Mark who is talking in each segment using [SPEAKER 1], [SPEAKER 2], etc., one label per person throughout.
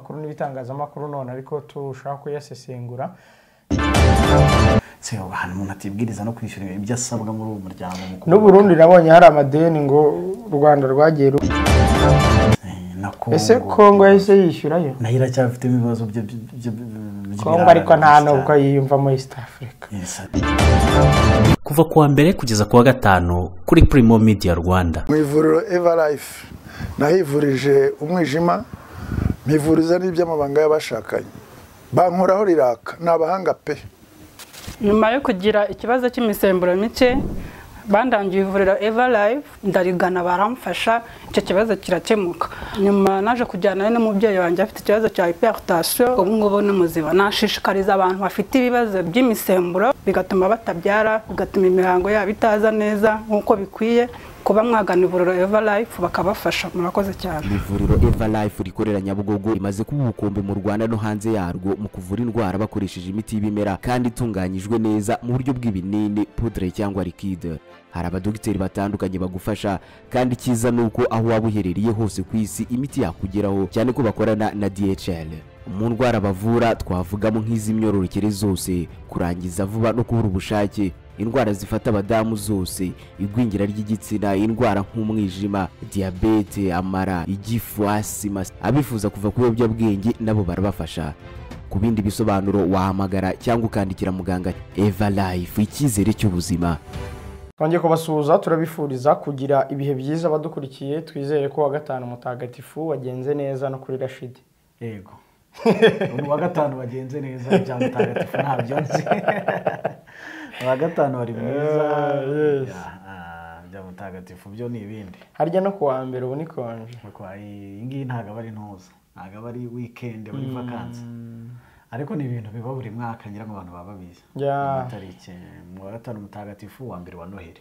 [SPEAKER 1] binyamakuru n'ibitangazamakuru none ariko tushaka kuyasesengura.
[SPEAKER 2] Se abantu umuntu atibwiriza no kwishyura ibyo asabwa muri uwo muryango mukuru.
[SPEAKER 1] N'u Burundi nabonye hari amadeni ngo u Rwanda rwagiye
[SPEAKER 2] na Kongo.
[SPEAKER 1] Ese Kongo yahise yishyurayo?
[SPEAKER 2] Nayo iracyafite ibibazo byo
[SPEAKER 1] Kongo ariko nta nubwo yiyumva muri East Africa.
[SPEAKER 3] Kuva kuwa mbere kugeza kuwa gatanu kuri Primo Media Rwanda.
[SPEAKER 4] Mu ivuriro Everlife nahivurije umwijima, mpivuriza n'iby'amabanga y'abashakanye. Bankoraho riraka n'abahanga pe.
[SPEAKER 5] Nyuma yo kugira ikibazo cy'imisemburo mike bandangiye ivuriro Everlife ndarigana baramfasha icyo kibazo kirakemuka. Nyuma naje kujyana n'umubyeyi wanjye afite ikibazo cya hypertension, ubu ngubu ni muzima. Nashishikariza abantu bafite ibibazo by'imisemburo bigatuma batabyara, bigatuma imihango yabo itaza neza nkuko bikwiye, kuba mwagana ivuriro Everlife bakabafasha. Murakoze cyane.
[SPEAKER 6] Ivuriro Everlife rikorera Nyabugogo imaze kuba ubukombe mu Rwanda no hanze yarwo mu kuvura indwara bakoresheje imiti y'ibimera kandi itunganyijwe neza mu buryo bw'ibinini, poudre cyangwa liquide. Hari abadogiteri batandukanye bagufasha kandi kiza nuko aho waba uherereye hose ku isi imiti yakugeraho, cyane ko bakorana na DHL. Mu ndwara bavura twavugamo nk'iz'imyororokere zose, kurangiza vuba no kubura ubushake, indwara zifata abadamu zose, igwingira ry'igitsina, indwara nk'umwijima, diabete, amara, igifu, asima. Abifuza kuva ku biyobyabwenge nabo barabafasha. Ku bindi bisobanuro wahamagara cyangwa ukandikira muganga. Everlife, icyizere cy'ubuzima.
[SPEAKER 1] Twongeye kubasuhuza, turabifuriza kugira ibihe byiza badukurikiye. Twizere ko wa gatanu mutagatifu wagenze neza no kuri Rashid.
[SPEAKER 2] Yego. Wa gatanu wagenze neza ibya mutagatifu ntabyo nzi. Wa gatanu wari mwiza. Ibya mutagatifu byo ni ibindi.
[SPEAKER 1] Harya no kuwa mbere ubu ni konje.
[SPEAKER 2] Kwa iyi ntago bari ntuza. Ntago bari weekend bari vacancy. Ariko ni ibintu biba buri mwaka ngira ngo abantu baba bize. Tariki mu gatanu mutagatifu wa mbere wa Noheli.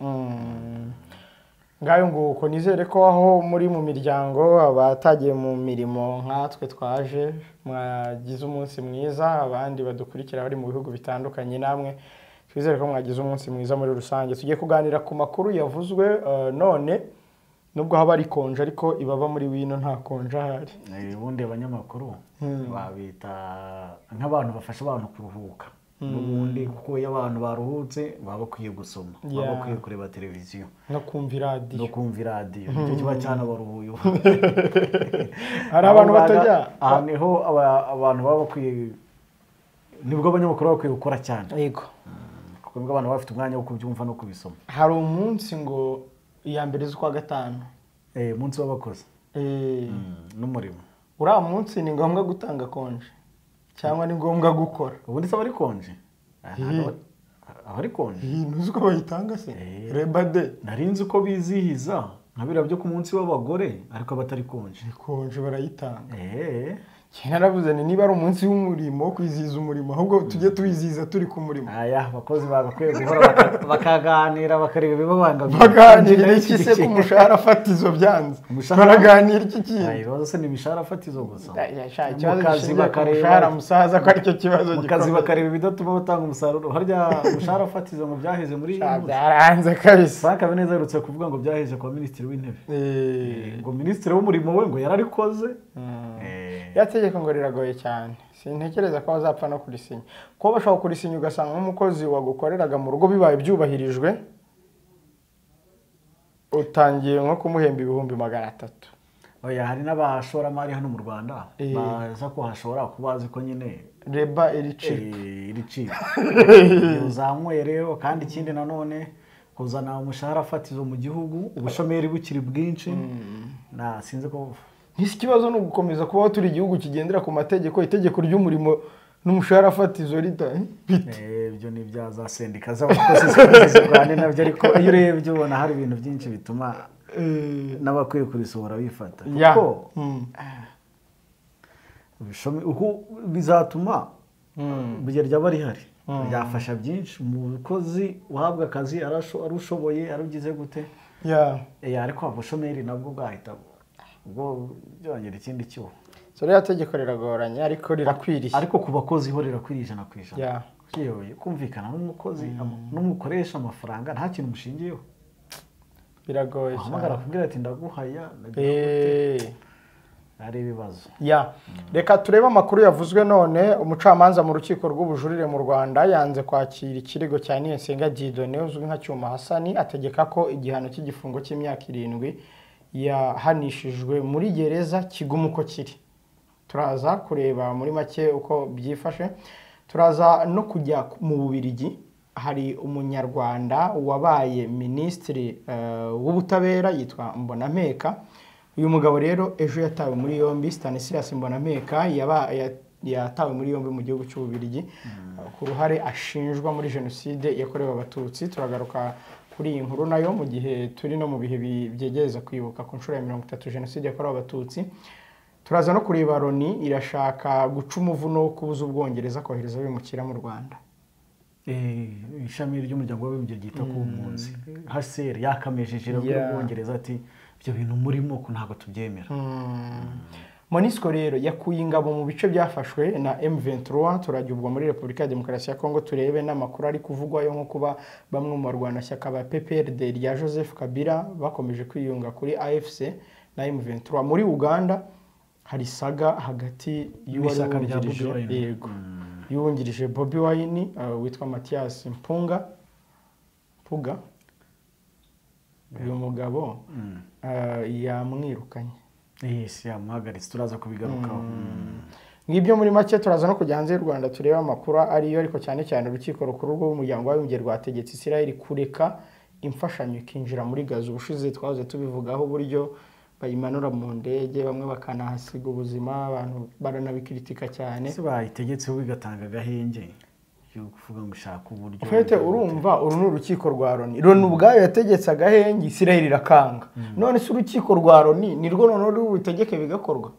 [SPEAKER 1] Ngayo nguko nizere ko aho muri mu miryango abatagiye mu mirimo nkatwe twaje mwagize umunsi mwiza, abandi badukurikira bari mu bihugu bitandukanye namwe twizere ko mwagize umunsi mwiza muri rusange. Tugiye kuganira ku makuru yavuzwe none nubwo haba ari konje ariko ibaba muri wino nta konje ahari.
[SPEAKER 2] Ubundi abanyamakuru babita nk'abantu bafasha abantu kuruhuka. Ubundi kuko iyo abantu baruhutse baba bakwiye gusoma, baba bakwiye kureba televiziyo
[SPEAKER 1] no kumva radio.
[SPEAKER 2] Nicyo kiba cyane baruhuye.
[SPEAKER 1] Hari abantu batajya
[SPEAKER 2] niho abantu baba bakwiye, nibwo abanyamakuru bakwiye gukora cyane.
[SPEAKER 1] Yego.
[SPEAKER 2] Kuko nibwo abantu bafite umwanya wo kubyumva no kubisoma.
[SPEAKER 1] Hari umunsi ngo iya mbere z'ukwa gatanu.
[SPEAKER 2] Umunsi w'abakozi. N'umurimo.
[SPEAKER 1] Uriya munsi ni ngombwa gutanga konje cyangwa ni ngombwa gukora?
[SPEAKER 2] Ubundi se bari konje. Abari konje.
[SPEAKER 1] Ntuzi ko bayitanga se? Reba de.
[SPEAKER 2] Narinzi uko bizihiza nkabira byo ku munsi w'abagore ariko abatari konje.
[SPEAKER 1] Konje barayitanga. Naravuze ni niba ari umunsi w'umurimo kwizihiza umurimo ahubwo tujye tuwizihiza turi ku murimo.
[SPEAKER 2] Abakozi bagakwiye guhora bakaganira bakareba ibibabangamiye.
[SPEAKER 1] Baganira iki se ku mushahara fatizo byanze? Baraganira iki kintu?
[SPEAKER 2] Ibibazo se ni imishahara fatizo gusa.
[SPEAKER 1] Ikibazo bakareba musaza ko aricyo kibazo
[SPEAKER 2] gikomeye. Mukazi bakareba ibidatuma batanga umusaruro. Harya umushahara fatizo ngo byaheze muri
[SPEAKER 1] byaranze kabisa.
[SPEAKER 2] Frank Habineza yarutse kuvuga ngo byaheze kwa minisitiri w'intebe. Ngo minisitiri w'umurimo we ngo yararikoze. Yategeko
[SPEAKER 1] ngo riragoye cyane. Sintekereza ko bazapfa no kurisinya. Ko bashaka kurisinya ugasanga nk'umukozi wagukoreraga mu rugo bibaye byubahirijwe utangiye nko kumuhemba 300.
[SPEAKER 2] Hari n'abashoramari hano mu Rwanda baza ko hashora kubazi ko nyine
[SPEAKER 1] reba iri
[SPEAKER 2] cheap. Uzamuye rero kandi ikindi nanone kuzana umushahara fatizo mu gihugu, ubushomeri bukiri bwinshi. Sinzi ko
[SPEAKER 1] ikibazo no gukomeza kubaho turi igihugu kigendera ku mategeko, itegeko ry'umurimo n'umushahara fatizo rita
[SPEAKER 2] ibyo ni byaza sendika z'abakozi z'Rwanda nabyo, ariko iyo urebye ubona hari ibintu byinshi bituma n'abakwiye kurisohora bifata kuko bizatuma bugerya bari hari byafasha byinshi umukozi uhabwa akazi arushoboye arugize gute ariko abushomeri nabwo bwahita ubwo byongera ikindi cyo.
[SPEAKER 1] So rero tegeko riragoranye ariko rirakwiriye.
[SPEAKER 2] Ariko ku bakozi ho rirakwiriye 100%. Yewe kumvikana n'umukozi n'umukoresha amafaranga nta kintu mushingiyeho.
[SPEAKER 1] Biragoye.
[SPEAKER 2] Hamagara kugira ati ndaguhaya. ari ibibazo.
[SPEAKER 1] Reka turebe amakuru yavuzwe none. Umucamanza mu rukiko rw'ubujurire mu Rwanda yanze kwakira ikirego cya Niyosenga Dieudonné uzwi nka Cyuma Hasani, ategeka ko igihano cy'igifungo cy'imyaka 7 yahanishijwe muri gereza kiguma uko kiri. Turaza kureba muri make uko byifashe. Turaza no kujya mu Bubiligi. Hari umunyarwanda wabaye minisitiri w'ubutabera yitwa Mbonampeka. Uyu mugabo rero ejo yatawe muri yombi. Stanislas Mbonampeka yatawe muri yombi mu gihugu cy'Ububiligi ku ruhare ashinjwa muri jenoside yakorewe abatutsi. Turagaruka kuri iyi nkuru nayo mu gihe turi no mu bihe byegereza kwibuka ku nshuro ya 30 jenoside yakorewe abatutsi. Turaza no kureba Loni irashaka guca umuvuno wo kubuza Ubwongereza kohereza abimukira mu Rwanda.
[SPEAKER 2] Ishami ry'umuryango w'abibumbye ryita ku mpunzi HCR yakamejeje Ubwongereza ati ibyo bintu murimo ko ntabwo tubyemera.
[SPEAKER 1] MONUSCO rero yakuye ingabo mu bice byafashwe na M23. Turajya ubwo muri Repubulika ya Demokarasi ya Kongo turebe n'amakuru ari kuvugwayo nko kuba bamwe mu barwanashyaka ba PPRD rya Joseph Kabila bakomeje kwiyunga kuri AFC na M23. Muri Uganda hari saga hagati y'uwungirije Bobi Wine witwa Mathias Mpuga. Uyu mugabo yamwirukanye.
[SPEAKER 2] Yamuhagaritse. Turaza kubigarukaho.
[SPEAKER 1] Ngibyo muri make. Turaza no kujya hanze y'u Rwanda turebe amakuru ariyo, ariko cyane cyane urukiko rukuru rw'umuryango w'abibumbye rwategetse Israel kureka imfashanyo ikinjira muri Gaza. Ubushize twahoze tubivugaho uburyo bayimanura mu ndege, bamwe bakanahasiga ubuzima, abantu baranabikritika cyane.
[SPEAKER 2] Se bayitegetse bigatanga agahenge yo kuvuga ngo ushaka uburyo.
[SPEAKER 1] Ufite urumva uru n'urukiko rwa Loni. Loni ubwayo yategetse agahenge, Israel irakanga. None se urukiko rwa Loni nirwo none rutegeke bigakorwa?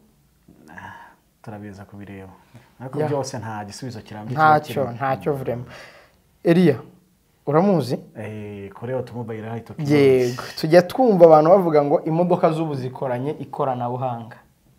[SPEAKER 2] Turabiza kubireba. Ariko byose nta gisubizo kirambye.
[SPEAKER 1] Ntacyo vrema. Elia uramuzi?
[SPEAKER 2] Korea Automobile hahito.
[SPEAKER 1] Yego, tujya twumva abantu bavuga ngo imodoka z'ubu zikoranye ikoranabuhanga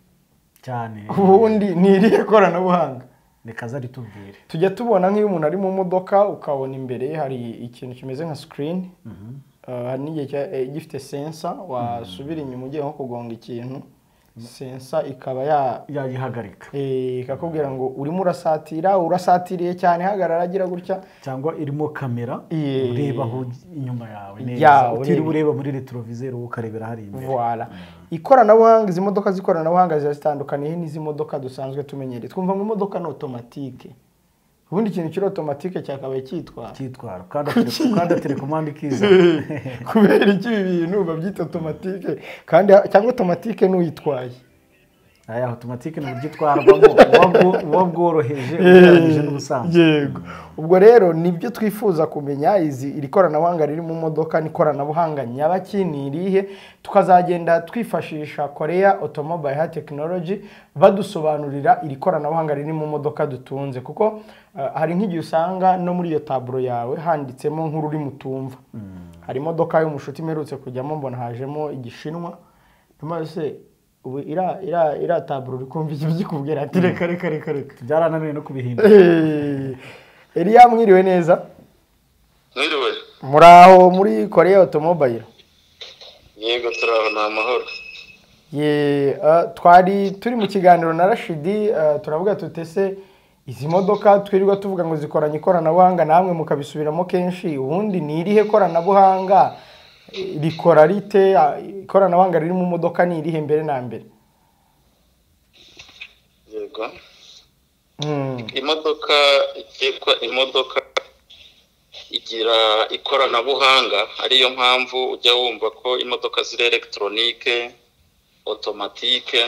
[SPEAKER 2] cyane.
[SPEAKER 1] Ubundi ni irihe koranabuhanga?
[SPEAKER 2] Reka ritubwire.
[SPEAKER 1] Tujya tubona nk'iyo umuntu ari mu modoka ukabona imbere hari ikintu kimeze nka screen. Hari n'igihe gifite sensor wasubira inyuma ugiye nko kugonga ikintu, sensor ikaba
[SPEAKER 2] yayihagarika.
[SPEAKER 1] Ikakubwira ngo urimo urasatiriye cyane, hagarara agira gutya.
[SPEAKER 2] Cyangwa irimo kamera ureba aho inyuma yawe neza, utiri ureba muri retroviseur ukarebera hari imbere.
[SPEAKER 1] Voilà. Ikoranabuhanga, izi modoka z'ikoranabuhanga zitandukaniye n'izi modoka dusanzwe tumenyereye. Twumva ngo imodoka ni automatique. Ubundi ikintu kiri automatique cyakabaye cyitwara
[SPEAKER 2] kandi telecommande kiza.
[SPEAKER 1] Kubera iki ibintu babyita automatique kandi cyangwa automatique n'uyitwaye?
[SPEAKER 2] Automatique n'uburyo itwarwamo wabworoheje ugereranyije n'ubusanzwe.
[SPEAKER 1] Yego. Ubwo rero nibyo twifuza kumenya. Iri koranabuhanga riri mu modoka ni koranabuhanga nyabaki ni irihe? Tukazagenda twifashisha Korea Automobile Technology badusobanurira iri koranabuhanga riri mu modoka dutunze, kuko hari nk'igihe usanga no muri iyo taburo yawe handitsemo nk'ururi mutumva. Hari imodoka y'umushuti imerutse kujyamo mbona hajemo igishinwa. Maze ubu ira taburo rikumva iki byikubwira ati reka
[SPEAKER 2] byarananiwe no kubihindura.
[SPEAKER 1] Elia mwiriwe neza?
[SPEAKER 7] Mwiriwe.
[SPEAKER 1] Muraho muri Korea Automobile?
[SPEAKER 7] Yego turaho na amahoro.
[SPEAKER 1] Twari turi mu kiganiro na Rashidi, turavuga tutese izi modoka twirirwa tuvuga ngo zikoranye ikoranabuhanga, namwe mukabisubiramo kenshi. Ubundi ni irihe koranabuhanga rikora rite? Ikoranabuhanga riri mu modoka ni irihe mbere na mbere?
[SPEAKER 7] Yego. Imodoka igira ikoranabuhanga, ariyo mpamvu ujya wumva ko imodoka ziri electronique, automatique,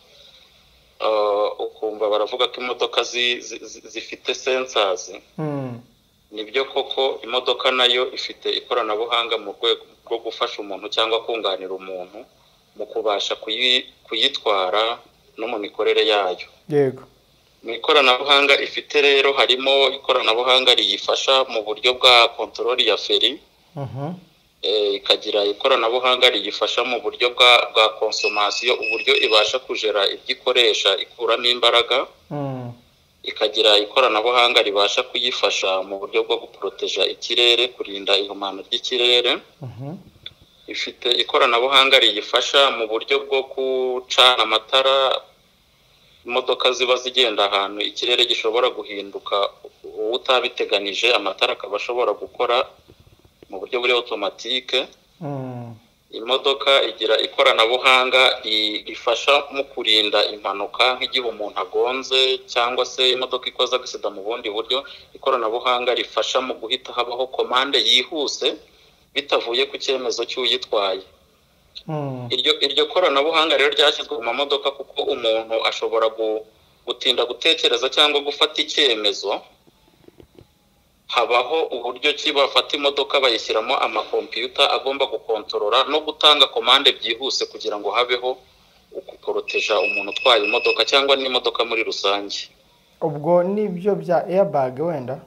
[SPEAKER 7] ukumva baravuga ko imodoka zifite sensors. Nibyo koko imodoka nayo ifite ikoranabuhanga mu rwego rwo gufasha umuntu cyangwa kunganira umuntu mu kubasha kuyitwara no mu mikorere yayo.
[SPEAKER 1] Yego.
[SPEAKER 7] Mu ikoranabuhanga ifite rero harimo ikoranabuhanga riyifasha mu buryo bwa control ya feri. Ikagira ikoranabuhanga riyifasha mu buryo bwa consommation, uburyo ibasha kujera ibyikoresha ikuramo imbaraga. Ikagira ikoranabuhanga ribasha kuyifasha mu buryo bwo guproteja ikirere, kurinda ihumana ry'ikirere. ifite ikoranabuhanga riyifasha mu buryo bwo gucana amatara imodoka ziba zigenda ahantu ikirere gishobora guhinduka utabiteganije amatara akaba ashobora gukora mu buryo buri automatique. Imodoka igira ikoranabuhanga rifasha mu kurinda impanuka nk'igihe umuntu agonze cyangwa se imodoka ikoze agisida mu bundi buryo. Ikoranabuhanga rifasha mu guhita habaho komande yihuse bitavuye ku cyemezo cy'uyitwaye. Iryo koranabuhanga rero ryashyizwe mu mamodoka kuko umuntu ashobora gutinda gutekereza cyangwa gufata icyemezo. Habaho uburyo ki bafata imodoka bayishyiramo amakompiyuta agomba gukontorora no gutanga komande byihuse kugira ngo habeho ukuporoteja umuntu utwaye imodoka cyangwa n'imodoka muri rusange.
[SPEAKER 1] Ubwo nibyo bya airbag wenda?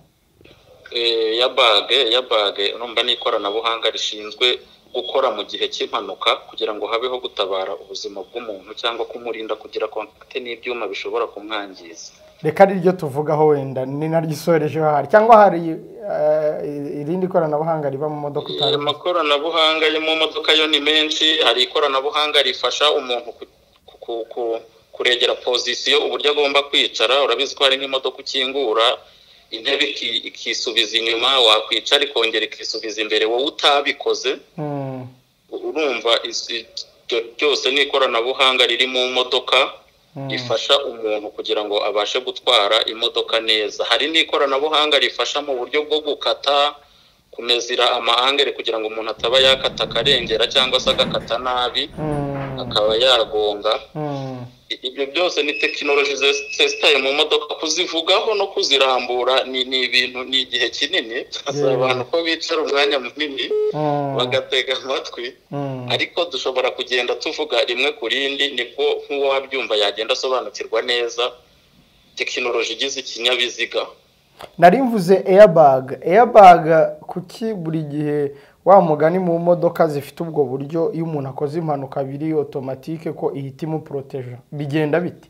[SPEAKER 7] Airbag numva ni ikoranabuhanga rishinzwe gukora mu gihe cy'impanuka kugira ngo habeho gutabara ubuzima bw'umuntu cyangwa kumurinda kugira kontakte n'ibyuma bishobora kumwangiza.
[SPEAKER 1] Reka ryo tuvugaho wenda ni naryisoreje hari cyangwa hari irindi koranabuhanga riba mu modoka utari?
[SPEAKER 7] Amakoranabuhanga yo mu modoka yo ni menshi. Hari ikoranabuhanga rifasha umuntu kuregera position uburyo agomba kwicara. Urabizi ko hari nk'imodoka ukingura intebe ikisubiza inyuma, wakwicara ikongera ikisubiza imbere wowe utabikoze. Urumva byose ni ikoranabuhanga riri mu modoka rifasha umuntu kugira ngo abashe gutwara imodoka neza. Hari n'ikoranabuhanga rifasha mu buryo bwo gukata, kumezira amahangere kugira ngo umuntu ataba yakata akarengera cyangwa se agakata nabi akaba yagonga. Ibyo byose ni tekinoloji zesitaye mu modoka. Kuzivugaho no kuzirambura ni ibintu ni igihe kinini. Abantu ko bicara umwanya munini bagatega amatwi, ariko dushobora kugenda tuvuga rimwe ku rindi nibwo nk'uwabyumva yagenda asobanukirwa neza tekinoloji igize ikinyabiziga.
[SPEAKER 1] Nari mvuze airbag kuki buri gihe wa mugani mu modoka zifite ubwo buryo iyo umuntu akoze impanuka biri automatique ko ihita imuproteja, bigenda bite?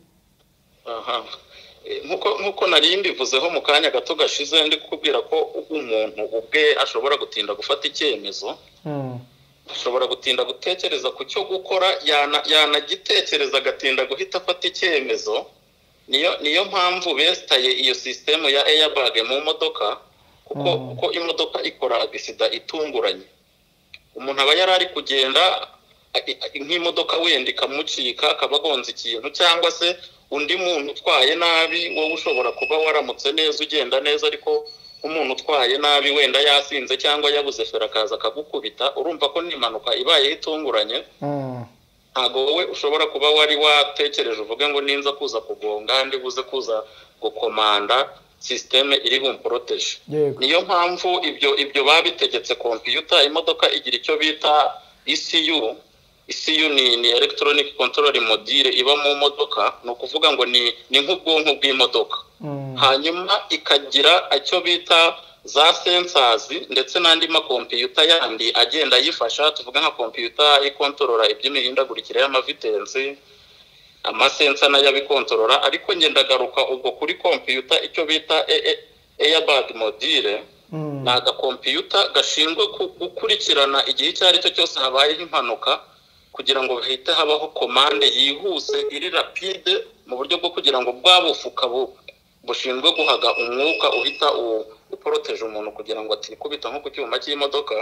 [SPEAKER 7] Nkuko nari mbivuzeho mu kanya gato gashize ndi kukubwira ko umuntu ubwe ashobora gutinda gufata icyemezo. Ashobora gutinda gutekereza ku cyo gukora, yanagitekereza agatinda guhita afata icyemezo. Niyo mpamvu besitaye iyo system ya airbag mu modoka kuko imodoka ikora agisida itunguranye. Umuntu aba yarari kugenda nk'imodoka wenda ikamucika akabagonza ikintu, cyangwa se undi muntu utwaye nabi, wowe ushobora kuba waramutse neza ugenda neza ariko umuntu utwaye nabi wenda yasinze cyangwa yabuze fera akaza akagukubita. Urumva ko n'impanuka ibaye itunguranye. Ntago wowe ushobora kuba wari watekereje uvuge ngo ninza kuza kugonga ndi buze kuza gukomanda systeme iri bumproteje. Niyo mpamvu ibyo babitegetse computer. Imodoka igira icyo bita ECU. ECU ni electronic control module iba mu modoka. No kuvuga ngo ni nk'ubwonko bw'imodoka. Hanyuma ikagira icyo bita za sensors ndetse n'andi makompiyuta yandi agenda yifasha. Tuvuga nka computer ikontorora iby'imihindagurikire y'amavitensi, amasensa nayo abikontorora. Ariko ngendagaruka ubwo kuri computer icyo bita airbag module. Ni agakompiyuta gashinzwe gukurikirana igihe icyo ari cyo cyose habayeho impanuka kugira ngo bahite habaho komande yihuse iri rapide mu buryo bwo kugira ngo bwabufuka bushinzwe guhaga umwuka uhita uporoteje umuntu kugira ngo atikubita nko ku cyuma cy'imodoka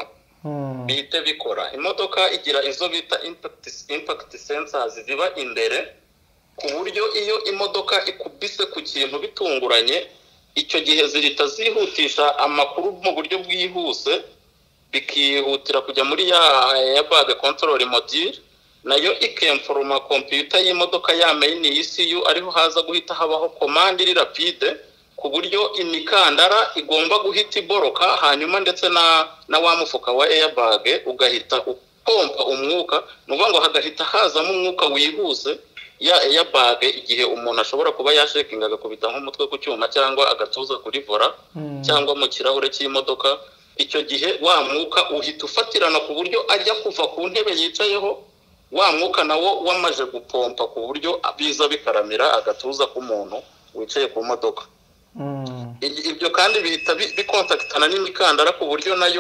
[SPEAKER 7] bihite bikora. Imodoka igira izo bita impact sensors ziba imbere ku buryo iyo imodoka ikubise ku kintu bitunguranye icyo gihe zihita zihutisha amakuru mu buryo bwihuse bikihutira kujya muri ya airbag control module, nayo ikemforoma computer y'imodoka ya main ECU ariho haza guhita habaho command iri rapide ku buryo imikandara igomba guhita iboroka. Hanyuma ndetse na wa mufuka wa airbag ugahita upompa umwuka, nuvuga ngo hagahita hazamo umwuka wihuse ya airbag igihe umuntu ashobora kuba yashekinga agakubita nk'umutwe ku cyuma cyangwa agatuza kuri vola cyangwa mu kirahure cy'imodoka. Icyo gihe wa mwuka uhita ufatirana ku buryo ajya kuva ku ntebe yicayeho, wa mwuka nawo wamaje gupompa ku buryo biza bikaramira agatuza k'umuntu wicaye ku modoka. Ibyo kandi bihita bikontaktana n'imikandara ku buryo nayo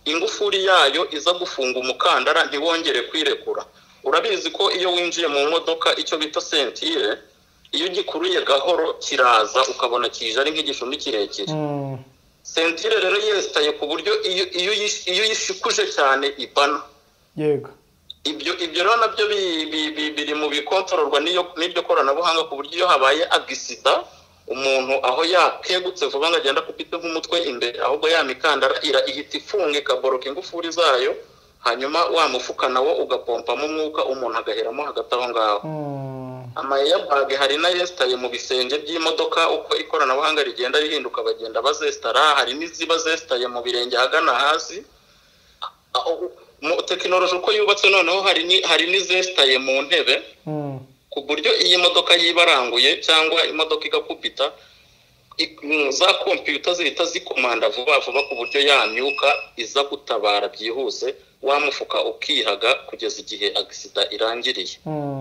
[SPEAKER 7] ingufuri yayo iza gufunga umukandara ntiwongere kwirekura. Urabizi ko iyo winjiye mu modoka icyo bita sentire, iyo gikuruye gahoro kiraza ukabona kije ari nk'igishumi kirekire. Sentire rero yesitaye ku buryo iyo yishikuje cyane ibana.
[SPEAKER 1] Yego.
[SPEAKER 7] Ibyo rero nabyo biri mu bikontororwa n'ibyo koranabuhanga ku buryo iyo habaye agisida umuntu aho yakegutse vuba ngo agenda kupite nk'umutwe imbere, ahubwo ya mikandara ihita ifunga ikaboroka ingufuri zayo, hanyuma wa mufuka nawo ugapompamo umwuka umuntu agaheramo hagati aho ngaho. Ama-airbag hari na yesitaye mu bisenge by'imodoka, uko ikoranabuhanga rigenda rihinduka bagenda bazesitara. Hari n'iziba zesitaye mu birenge hagana hasi. Tekinoloji uko yubatse noneho hari n'izesitaye mu ntebe, ku buryo iyi modoka yibaranguye cyangwa imodoka igakubita, za kompiyuta zihita zikomanda vuba vuba ku buryo yamyuka iza gutabara byihuse, wa mufuka ukihaga kugeza igihe agisida irangiriye.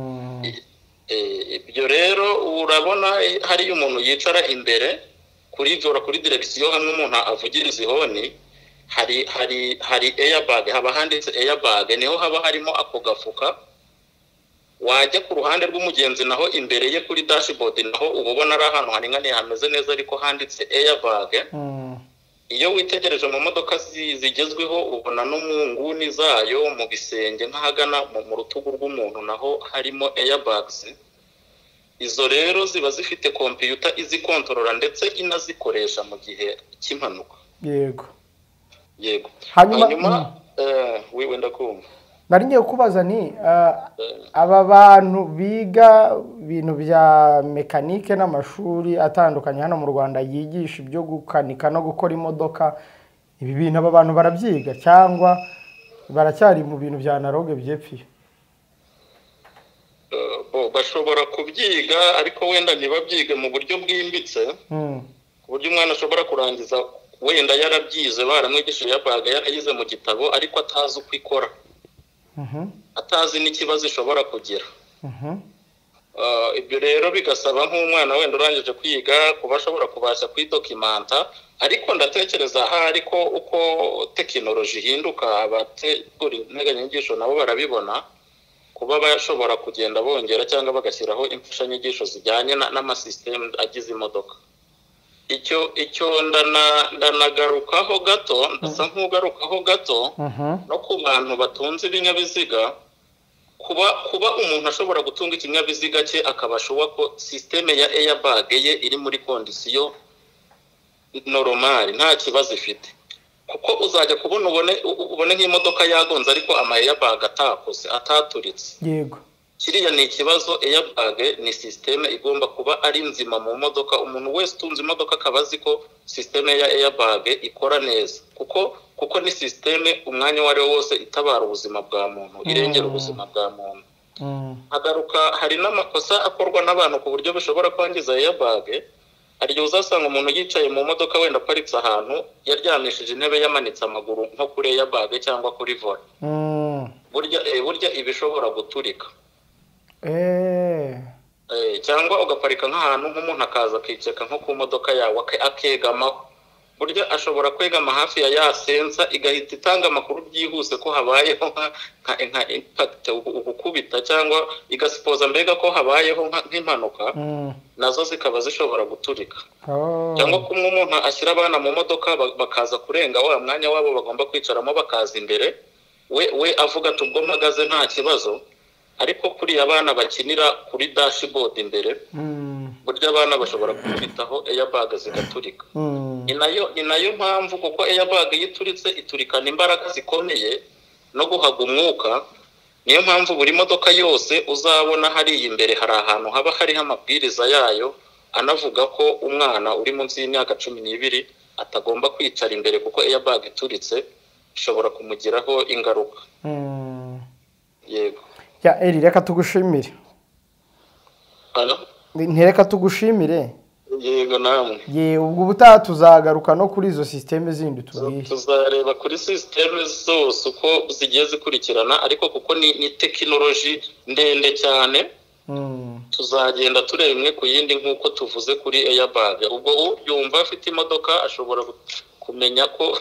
[SPEAKER 7] Ibyo rero urabona hariyo umuntu yicara imbere kuri direkisiyo hamwe umuntu avugiriza ihoni, hari airbag, haba handitse airbag, niho haba harimo ako gafuka. Wajya ku ruhande rw'umugenzi naho imbere ye kuri dashboard naho ubona ari ahantu haringaniye hameze neza ariko handitse airbag. Iyo witegereje mu modoka zigezweho ubona no mu nguni zayo mu bisenge nk'ahagana mu rutugu rw'umuntu naho harimo airbags. Izo rero ziba zifite computer izikontorora ndetse inazikoresha mu gihe cy'impanuka. Yego. Hanyuma wiwe ndakumva.
[SPEAKER 1] Nari ngiye kubaza ni aba bantu biga ibintu bya mekanike n'amashuri atandukanye hano mu Rwanda yigisha ibyo gukanika no gukora imodoka, ibi bintu aba bantu barabyiga cyangwa baracyari mu bintu bya analogue byepfiye?
[SPEAKER 7] Bashobora kubyiga ariko wenda ntibabyige mu buryo bwimbitse, ku buryo umwana ashobora kurangiza wenda yarabyize baramwigishije airbag yarayize mu gitabo ariko atazi uko ikora, atazi n'ikibazo ishobora kugira. Ibyo rero bigasaba nk'umwana wenda urangije kwiga kuba ashobora kubasha kwidokimanta, ariko ndatekereza ahari ko uko tekinoloji ihinduka abategura integanyanyigisho nabo barabibona, kuba bashobora kugenda bongera cyangwa bagashyiraho imfashanyigisho zijyanye n'amasystem agize imodoka. Icyo ndanagarukaho gato, ndasa nk'ugarukaho gato no ku bantu batunze ibinyabiziga, kuba umuntu ashobora gutunga ikinyabiziga cye akabashoba ko systeme ya airbag ye iri muri kondisiyo normal nta kibazo ifite, kuko uzajya kubona ubone nk'imodoka yagonze ariko ama airbag atakoze ataturitse.
[SPEAKER 1] Yego.
[SPEAKER 7] Kiriya ni ikibazo. Airbag ni systeme igomba kuba ari nzima mu modoka. Umuntu wese utunze imodoka akabazi ko systeme ya airbag ikora neza, kuko ni systeme umwanya wari wose itabara ubuzima bwa muntu, irengera ubuzima bwa muntu. Hagaruka hari n'amakosa akorwa n'abantu ku buryo bishobora kwangiza airbag. Hari igihe uzasanga umuntu yicaye mu modoka wenda aparitse ahantu yaryamishije intebe yamanitse amaguru nko kuri airbag cyangwa kuri vola. Burya ibishobora guturika. Cyangwa ugaparika nk'ahantu nk'umuntu akaza akiceka nko ku modoka yawe akegamaho, burya ashobora kwegama hafi ya sensa igahita itanga amakuru byihuse ko habayeho nka impact, ugukubita, cyangwa igasipoza mbega ko habayeho nk'impanuka, nazo zikaba zishobora guturika. Cyangwa kumwe umuntu ashyira abana mu modoka bakaza kurenga wa mwanya wabo bagomba kwicaramo bakaza imbere, we avuga ati ubwo mpagaze nta kibazo, ariko kuri abana bakinira kuri dashboard imbere, burya abana bashobora kubitaho airbag zigaturika. Ni nayo mpamvu kuko airbag yituritse iturikana imbaraga zikomeye no guhaga umwuka. Niyo mpamvu buri modoka yose uzabona hari imbere hari ahantu haba hariho amabwiriza yayo anavuga ko umwana uri munsi y'imyaka 12 atagomba kwicara imbere, kuko airbag ituritse ishobora kumugiraho ingaruka. Yego.
[SPEAKER 1] Ya Eri, reka tugushimire. Ntereka tugushimire.
[SPEAKER 7] Yego namwe.
[SPEAKER 1] Ubwo ubutaha tuzagaruka no kuri izo systeme zindi tubwiye.
[SPEAKER 7] Tuzareba kuri systeme zose uko zigiye zikurikirana, ariko kuko ni tekinoloji ndende cyane. Tuzagenda tureba imwe ku yindi nk'uko tuvuze kuri airbag. Ubwo yumva afite imodoka ashobora kumenya ko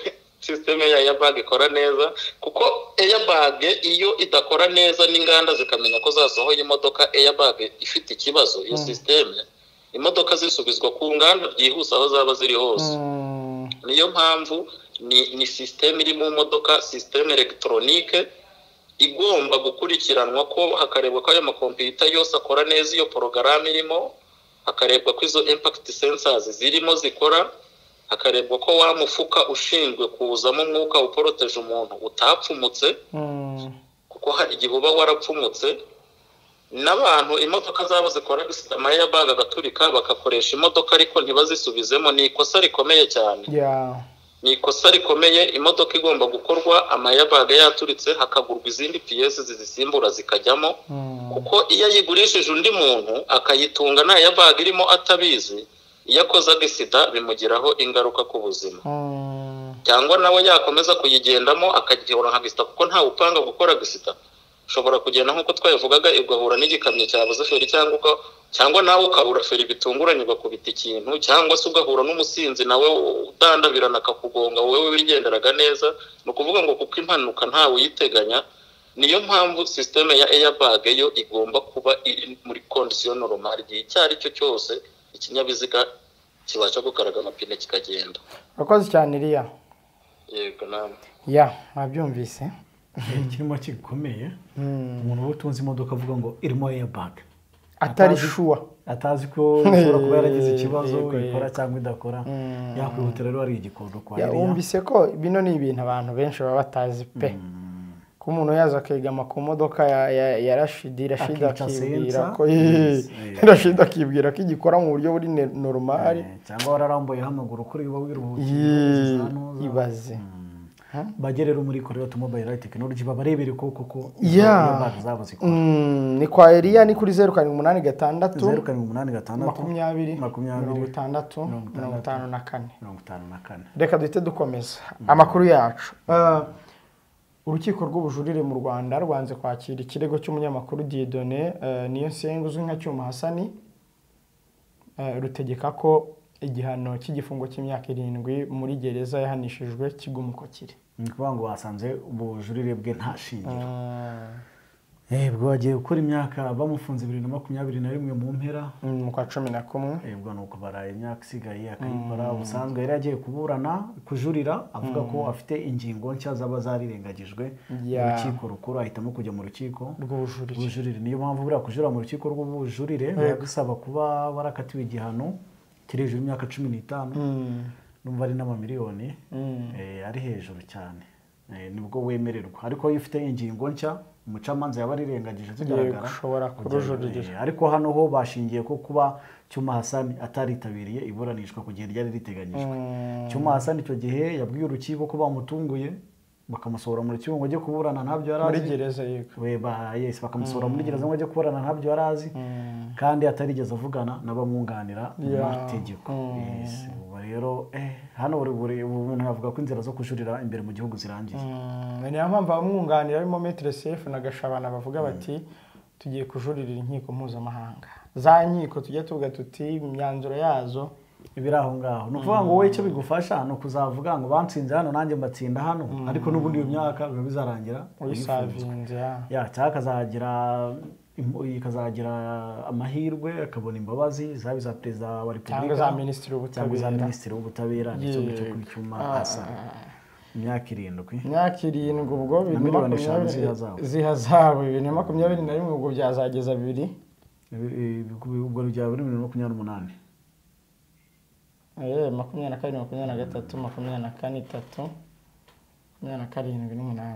[SPEAKER 7] sisiteme ya airbag ikora neza, kuko airbag iyo idakora neza n'inganda zikamenya ko zasohoye imodoka airbag ifite ikibazo, iyo sisiteme imodoka zisubizwa ku nganda byihuse aho zaba ziri hose. Niyo mpamvu ni sisiteme iri mu modoka, sisiteme elegitoronike igomba gukurikiranwa ko hakarebwa ko ayo makompiyuta yose akora neza, iyo porogaramu irimo hakarebwa ko izo impact sensors zirimo zikora, hakarebwa ko wa mufuka ushinzwe kuzamo umwuka uporoteje umuntu utapfumutse, kuko hari igihe uba warapfumutse. N'abantu imodoka zabo zikora airbag agaturika bakakoresha imodoka ariko ntibazisubizemo, ni ikosa rikomeye cyane. Ni ikosa rikomeye. Imodoka igomba gukorwa airbag yaturitse, hakagurwa izindi piyesi zizisimbura zikajyamo, kuko iyo yigurishije undi muntu akayitunga nta airbag irimo atabizi, iyo akoze agisida bimugiraho ingaruka ku buzima. Cyangwa nawe yakomeza kuyigendamo akagihora nka gisida, kuko ntawe upanga gukora gisida. Ushobora kugenda nk'uko twabivugaga ugahura n'igikamyo cyabuze feri, cyangwa nawe ukabura feri bitunguranye ugakubita ikintu, cyangwa se ugahura n'umusinzi nawe udandabirana akakugonga wowe wigenderaga neza. Ni ukuvuga ngo kuko impanuka ntawe uyiteganya, niyo mpamvu sisiteme ya airbag yo igomba kuba iri muri kondisiyo normal, igihe icyo ari cyo cyose ikinyabiziga kibasha gukaraga amapine kikagenda.
[SPEAKER 1] Urakoze cyane Iriya.
[SPEAKER 7] Yego namwe.
[SPEAKER 1] Mwabyumvise.
[SPEAKER 2] Kirimo kikomeye, umuntu utunze imodoka avuga ngo irimo airbag
[SPEAKER 1] atari shuwa,
[SPEAKER 2] atazi ko ushobora kuba yaragize ikibazo ikora cyangwa idakora, yakwihutira rero ari igikondo kwa Iriya.
[SPEAKER 1] Wumvise ko bino ni ibintu abantu benshi baba batazi pe, ko umuntu yaza akegama ku modoka ya Rashid akibwira ko igikora mu buryo buri normal,
[SPEAKER 2] cyangwa wararambuye amaguru kuri uba wiruhukiye
[SPEAKER 1] ibaze.
[SPEAKER 2] Bagerera muri Korea Automobile Technology babarebere koko zabo zikora.
[SPEAKER 1] Ni kwa Iriya ni kuri 086
[SPEAKER 2] 20
[SPEAKER 1] 54. Reka duhite dukomeza amakuru yacu. Urukiko rw'ubujurire mu Rwanda rwanze kwakira ikirego cy'umunyamakuru Dieudonné Niyonsenga uzwi nka Cyuma Hassan, rutegeka ko igihano cy'igifungo cy'imyaka 7 muri gereza yahanishijwe kiguma uko kiri.
[SPEAKER 2] Ni kuvuga ngo wasanze ubujurire bwe nta shingiro. Bwo wagiye gukora imyaka bamufunze 2021 mu mpera
[SPEAKER 1] mu kwa 11.
[SPEAKER 2] Bwo nuko baraye imyaka isigaye akayikora. Ubusanzwe yari yagiye kuburana kujurira avuga ko afite ingingo nshya zaba zarirengagijwe. Urukiko rukuru ahitamo kujya mu rukiko rw'ubujurire. Niyo mpamvu buriya kujura mu rukiko rw'ubujurire bagusaba kuba warakatiwe igihano kiri hejuru y'imyaka 15, numva ari n'amamiliyoni, ari hejuru cyane, nibwo wemererwa. Ariko iyo ufite ingingo nshya umucamanza yaba arirengagije zigaragara
[SPEAKER 1] ushobora kurujuririra.
[SPEAKER 2] Ariko hano ho bashingiye ko kuba Cyuma Hassan ataritabiriye iburanishwa ku gihe ryari riteganyijwe. Cyuma Hassan icyo gihe yabwiye urukiko ko bamutunguye bakamusohora mu rukiko ngo ajye kuburana ntabyo yarazi,
[SPEAKER 1] muri gereza
[SPEAKER 2] bakamusohora muri gereza ngo ajye kuburana ntabyo yarazi, kandi atarigeze avugana n'abamwunganira mu mategeko. Rero hano umuntu yavuga ko inzira zo kujurira imbere mu gihugu zirangiye.
[SPEAKER 1] Niyo mpamvu abamwunganira harimo Maître Sefu na Gashabana bavuga bati tugiye kujuririra inkiko mpuzamahanga. Za nkiko tujye tuvuga tuti imyanzuro yazo
[SPEAKER 2] ibiri aho ngaho. Ni ukuvuga ngo wowe icyo bigufasha ni ukuzavuga ngo bansinze hano nanjye mbatsinda hano, ariko n'ubundi iyo myaka biba bizarangira
[SPEAKER 1] uyisavinze.
[SPEAKER 2] Cyangwa ikazagira amahirwe akabona imbabazi zaba iza perezida wa repubulika
[SPEAKER 1] cyangwa za minisitiri
[SPEAKER 2] w'ubutabera. Nicyo cyo kuri Cyuma Hassan imyaka
[SPEAKER 1] 7 ubwo 2020 zihazabu 2021 ubwo byazageza 2
[SPEAKER 2] ubwo rya 2028
[SPEAKER 1] 22 23 24 27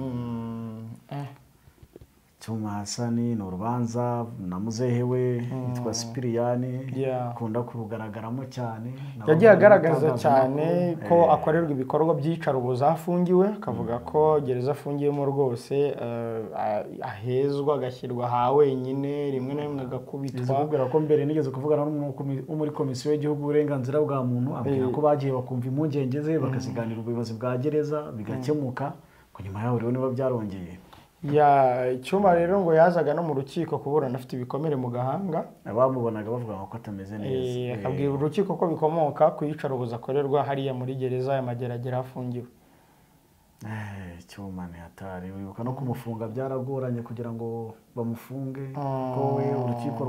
[SPEAKER 2] Cyuma Hassan ni urubanza na muzehe we yitwa Sipiriyani, akunda kurugaragaramo cyane.
[SPEAKER 1] Yagiye agaragaza cyane ko akorerwa ibikorwa by'icarubozo afungiwe, akavuga ko gereza afungiyemo rwose ahezwa agashyirwa ha wenyine, rimwe na rimwe agakubitwa.
[SPEAKER 2] Kubwira ko mbere nigeze kuvugana n'umwuka muri komisiyo y'igihugu uburenganzira bwa muntu, abwira ko bagiye bakumva impungenge ze bakaziganira ubuyobozi bwa gereza bigakemuka, ko nyuma yaho rero niba byarongeye.
[SPEAKER 1] Cyuma rero ngo yazaga no mu rukiko kuburana afite ibikomere mu gahanga,
[SPEAKER 2] abamubonaga bavuga ko atameze neza.
[SPEAKER 1] Akabwira urukiko ko bikomoka ku iyicarubozo akorerwa hariya muri gereza ya Mageragere afungiwe.
[SPEAKER 2] Cyuma ni hatari wibuka no kumufunga byaragoranye kugira ngo bamufunge kuko we urukiko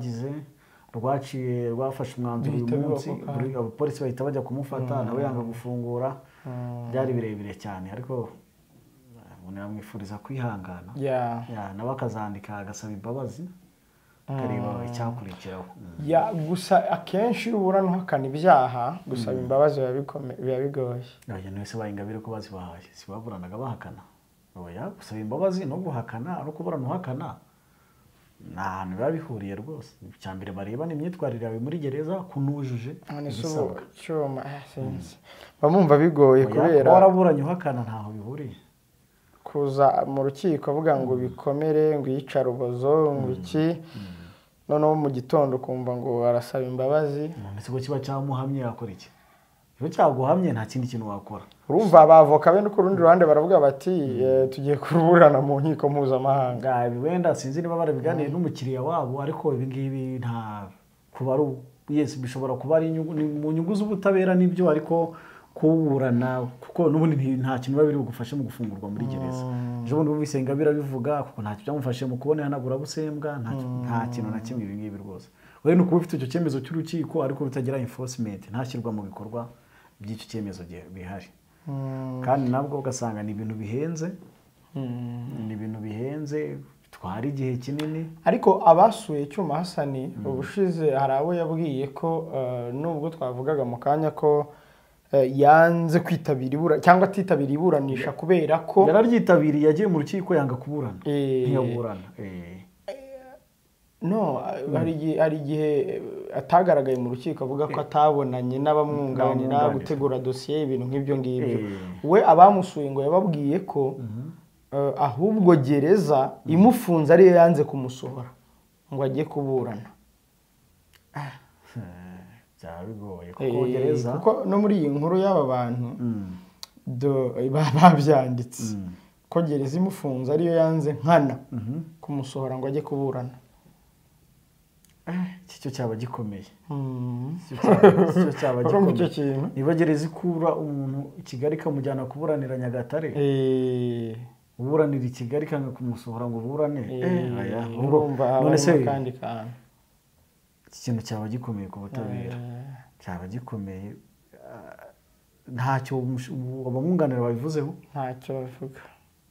[SPEAKER 2] rwafashe umwanzuro uyu munsi abapolisi bahita bajya kumufata nawe yanga gufungura byari birebire cyane ariko umuntu yamwifuriza kwihangana nawe akazandika agasaba imbabazi akareba icyakurikiraho
[SPEAKER 1] gusa akenshi ubura ntuhakana ibyaha gusaba imbabazi biba bigoye
[SPEAKER 2] abantu wese bayingabire ko bazibahaye si baburanaga bahakana gusaba imbabazi no guhakana no kubura ntuhakana nta hantu biba bihuriye rwose icya mbere bareba ni imyitwarire yawe muri gereza kunujuje
[SPEAKER 1] ibisabwa bamwumva bigoye kubera
[SPEAKER 2] waraburanye uhakana ntaho bihuriye
[SPEAKER 1] kuza mu rukiko avuga ngo bikomere ngo iyicarubozo ngo iki noneho mu gitondo ukumva ngo arasaba imbabazi
[SPEAKER 2] ikigo kiba cyamuhamye yakora iki iyo cyaguhamye nta kindi kintu wakora
[SPEAKER 1] urumva abavoka be no ku rundi ruhande baravuga bati tugiye kuruburana mu nkiko mpuzamahanga
[SPEAKER 2] wenda sinzi niba barabiganiye n'umukiriya wabo ariko ibi ngibi nta kuba ari bishobora kuba ari mu nyungu z'ubutabera n'ibyo ariko kuburana kuko n'ubundi nta kintu biba biri bugufashe mu gufungurwa muri gereza ejo bundi bumvise Ingabire bivuga kuko ntacyo byamufashe mu kubona ihanagurabusembwa nta kintu na kimwe ibi ngibi rwose we ni ukuba ufite icyo cyemezo cy'urukiko ariko rutagira enforcement ntashyirwa mu bikorwa by'icyo cyemezo bihari kandi nabwo ugasanga ni ibintu bihenze bitwara igihe kinini
[SPEAKER 1] ariko abasuye Cyuma Hassan ubushize hari abo yabwiye ko nubwo twavugaga mu kanya ko yanze kwitabira cyangwa atitabira iburanisha kubera ko
[SPEAKER 2] yararyitabiriye yagiye mu rukiko yanga kuburana ntiyaburana
[SPEAKER 1] hari igihe atagaragaye mu rukiko avuga ko atabonanye n'abamwunganira gutegura dosiye ibintu nk'ibyo ngibyo we abamusuye ngo yababwiye ko ahubwo gereza imufunze ariyo yanze kumusohora ngo ajye kuburana
[SPEAKER 2] byaba bigoye kuko gereza
[SPEAKER 1] kuko no muri iyi nkuru y'aba bantu babyanditse ko gereza imufunze ariyo yanze nkana kumusohora ngo ajye kuburana
[SPEAKER 2] icyo cyaba gikomeye niba gereza ikura umuntu i Kigali ikamujyana kuburanira Nyagatare uburanira i Kigali ikanga kumusohora ngo uburane
[SPEAKER 1] none se kandi kantu
[SPEAKER 2] iki kintu cyaba gikomeye ku butabera cyaba gikomeye ntacyo abamwunganira babivuzeho
[SPEAKER 1] ntacyo babivuga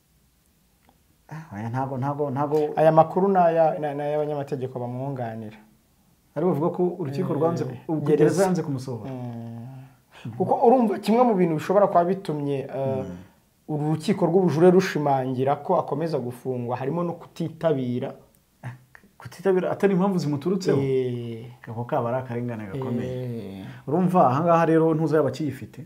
[SPEAKER 2] ntago
[SPEAKER 1] aya makuru ni ay'abanyamategeko bamwunganira
[SPEAKER 2] ari bavuga ko urukiko rwanze gereza yanze kumusohora
[SPEAKER 1] kuko urumva kimwe mu bintu bishobora kuba bitumye uru rukiko rw'ubujure rushimangira ko akomeza gufungwa harimo no kutitabira
[SPEAKER 2] atari impamvu zimuturutseho kako kaba ari akarengane gakomeye urumva ahangaha rero ntuza yaba akiyifite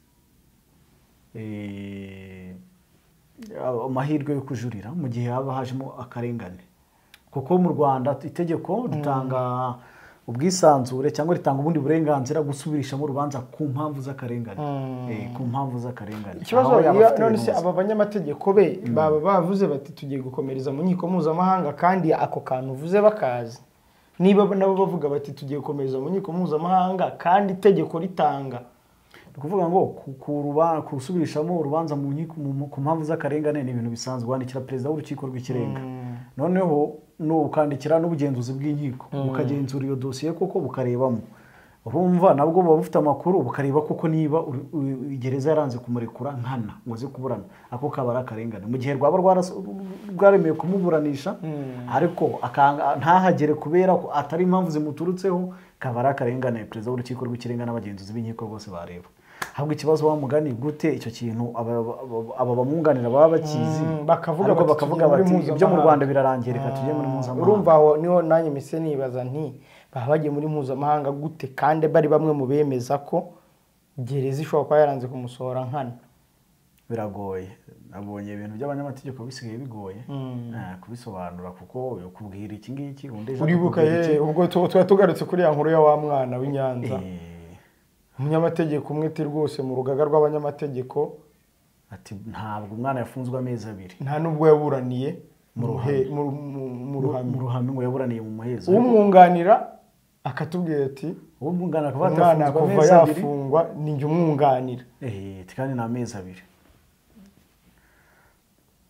[SPEAKER 2] amahirwe yo kujurira mu gihe haba hajemo akarengane kuko mu Rwanda itegeko ritanga ubwisanzure cyangwa ritanga ubundi burenganzira gusubirishamo urubanza ku mpamvu z'akarengane
[SPEAKER 1] ikibazo none se aba banyamategeko be baba bavuze bati tugiye gukomereza mu nkiko mpuzamahanga kandi ako kantu uvuze bakazi niba nabo bavuga bati tugiye gukomereza mu nkiko mpuzamahanga kandi itegeko ritanga
[SPEAKER 2] ni ukuvuga ngo kusubirishamo urubanza mu nkiko ku mpamvu z'akarengane ni ibintu bisanzwe wandikira perezida w'urukiko rw'ikirenga noneho ukandikira n'ubugenzuzi bw'inkiko bukagenzura iyo dosiye koko bukarebamo urumva nabwo buba bufite amakuru bukareba koko niba gereza yaranze kumurekura nkana ngo aze kuburana ako kaba ari akarengane mu gihe rwaba rwaremeye kumuburanisha ariko ntahagere kubera ko atari impamvu zimuturutseho kaba ari akarengane perezida w'urukiko rw'ikirenga n'abagenzuzi b'inkiko bose bareba ahubwo ikibazo wamugani gute icyo kintu aba bamwunganira baba bakizi bakavuga bati ibyo mu Rwanda birarangiye reka tujye muri mpuzamahanga
[SPEAKER 1] urumva aho niho nanjye mise nibaza nti baba bagiye muri mpuzamahanga gute kandi bari bamwe mu bemeza ko gereza ishobora kuba yaranze kumusohora nkana
[SPEAKER 2] biragoye nabonye ibintu by'abanyamategeko bisigaye bigoye kubisobanura kuko kubwira iki ngiki
[SPEAKER 1] uribuka ubwo tuba tugarutse kuri ya nkuru ya wa mwana w'Inyanza umunyamategeko umwe ati rwose mu rugaga rw'abanyamategeko
[SPEAKER 2] ati ntabwo umwana yafunzwe amezi 2
[SPEAKER 1] nta nubwo yaburaniye mu ruhame
[SPEAKER 2] ngo yaburaniye mu muhezo
[SPEAKER 1] umwunganira akatubwira ati
[SPEAKER 2] umwunganira
[SPEAKER 1] kuva yafungwa ninjye umwunganira
[SPEAKER 2] kandi ni amezi 2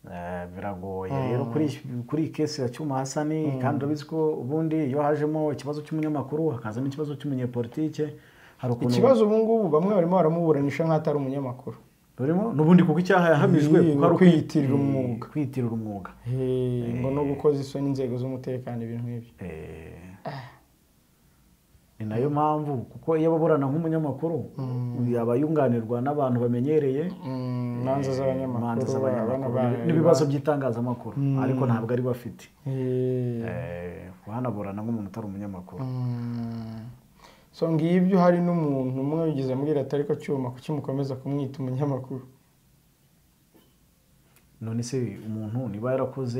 [SPEAKER 2] biragoye rero kuri iyi kesi ya Cyuma Hasani kandi urabizi ko ubundi iyo hajemo ikibazo cy'umunyamakuru hakaza n'ikibazo cy'umunyepolitike hari ukuntu
[SPEAKER 1] ikibazo ubu ngubu bamwe barimo baramuburanisha nk'atari umunyamakuru
[SPEAKER 2] urimo n'ubundi kuko icyaha yahamijwe kuko ari
[SPEAKER 1] kwiyitirira umwuga ngo no gukoza isoni inzego z'umutekano ibintu nk'ibyo
[SPEAKER 2] ni nayo mpamvu kuko iyo baburana nk'umunyamakuru yaba yunganirwa n'abantu bamenyereye
[SPEAKER 1] imanza z'abanyamakuru
[SPEAKER 2] n'ibibazo by'itangazamakuru ariko ntabwo ari bafite wanaburana nk'umuntu utari umunyamakuru
[SPEAKER 1] so ngibyo hari n'umuntu umwe wigize ambwira ati ariko Cyuma kuki mukomeza kumwita umunyamakuru
[SPEAKER 2] none se umuntu niba yarakoze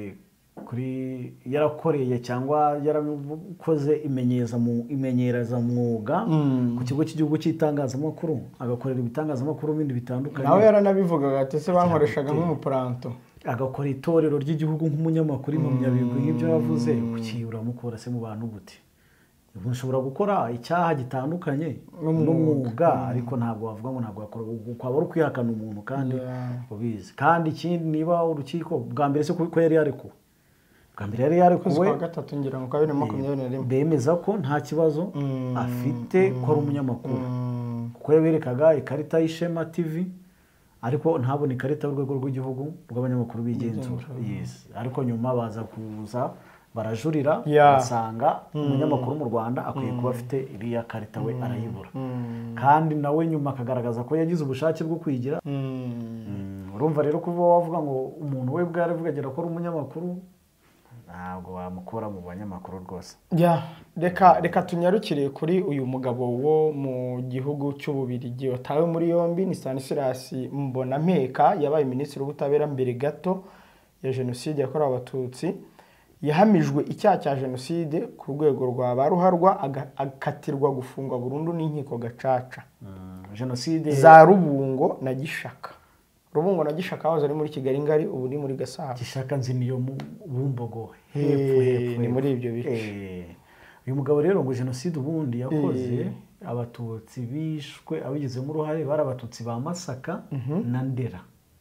[SPEAKER 2] yarakoreye cyangwa yarakoze imenyereza mwuga ku kigo cy'igihugu cy'itangazamakuru agakorera ibitangazamakuru bindi bitandukanye
[SPEAKER 1] nawe yaranabivugaga ati se bankoreshaga nk'umupuranto
[SPEAKER 2] agakora itorero ry'igihugu nk'umunyamakuru impamyabigwi nk'ibyo yavuze kuki uramukora se mu bantu gute ushobora gukora icyaha gitandukanye n'umwuga ariko ntabwo wavuga ngo ntabwo wakora ukaba ari ukwihakana umuntu kandi ubizi kandi ikindi niba urukiko bwa mbere se ko yari yarekuwe bwa mbere yari yarekuwe
[SPEAKER 1] kwa gatatu ngira ngo 2021
[SPEAKER 2] bemeza ko nta kibazo afite ko ari umunyamakuru kuko yaberekaga ikarita y'Ishema TV ariko ntabona ikarita y'urwego rw'igihugu rw'abanyamakuru bigenzura ariko nyuma baza kuza barajurira basanga umunyamakuru mu Rwanda akwiye kuba afite iriya karita we arayibura kandi nawe nyuma akagaragaza ko yagize ubushake bwo kwigira urumva rero kuva wavuga ngo umuntu we bwaravugagira ko ari umunyamakuru ntabwo wamukora mu banyamakuru rwose
[SPEAKER 1] reka tunyarukire kuri uyu mugabo wo mu gihugu cy'Ububiligi watawe muri yombi ni Stanislas Mbonampeka yabaye minisitiri w'ubutabera mbere gato ya jenoside yakorewe abatutsi yahamijwe icyaha cya jenoside ku rwego rwa baruharwa akatirwa gufungwa burundu n'inkiko gacaca
[SPEAKER 2] jenoside
[SPEAKER 1] za Rubungo na Gishaka Rubungo na Gishaka wazo ari muri Kigali ngari ubu ni muri Gasabo
[SPEAKER 2] Gishaka nzi niyo mu Bumbogo
[SPEAKER 1] hepfo ni muri ibyo bice
[SPEAKER 2] uyu mugabo rero ngo jenoside ubundi yakoze abatutsi bishwe abigizemo uruhare bari abatutsi ba Masaka na Ndera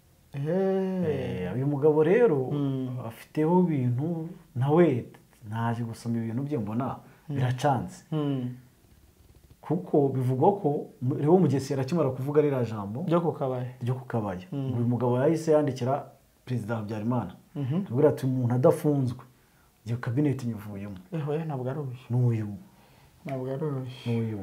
[SPEAKER 2] uyu mugabo rero afiteho ibintu nawe naje gusoma ibintu bye mbona biracanze kuko bivugwa ko Leo Mugesera akimara kuvuga rira jambo
[SPEAKER 1] ryo ku Kabaya
[SPEAKER 2] uyu mugabo yahise yandikira Perezida Habyarimana abwira ati umuntu adafunzwe iyo cabinet nyivuyemo
[SPEAKER 1] ntabwo ari uyu
[SPEAKER 2] n'uyu
[SPEAKER 1] ntabwo ari
[SPEAKER 2] uyu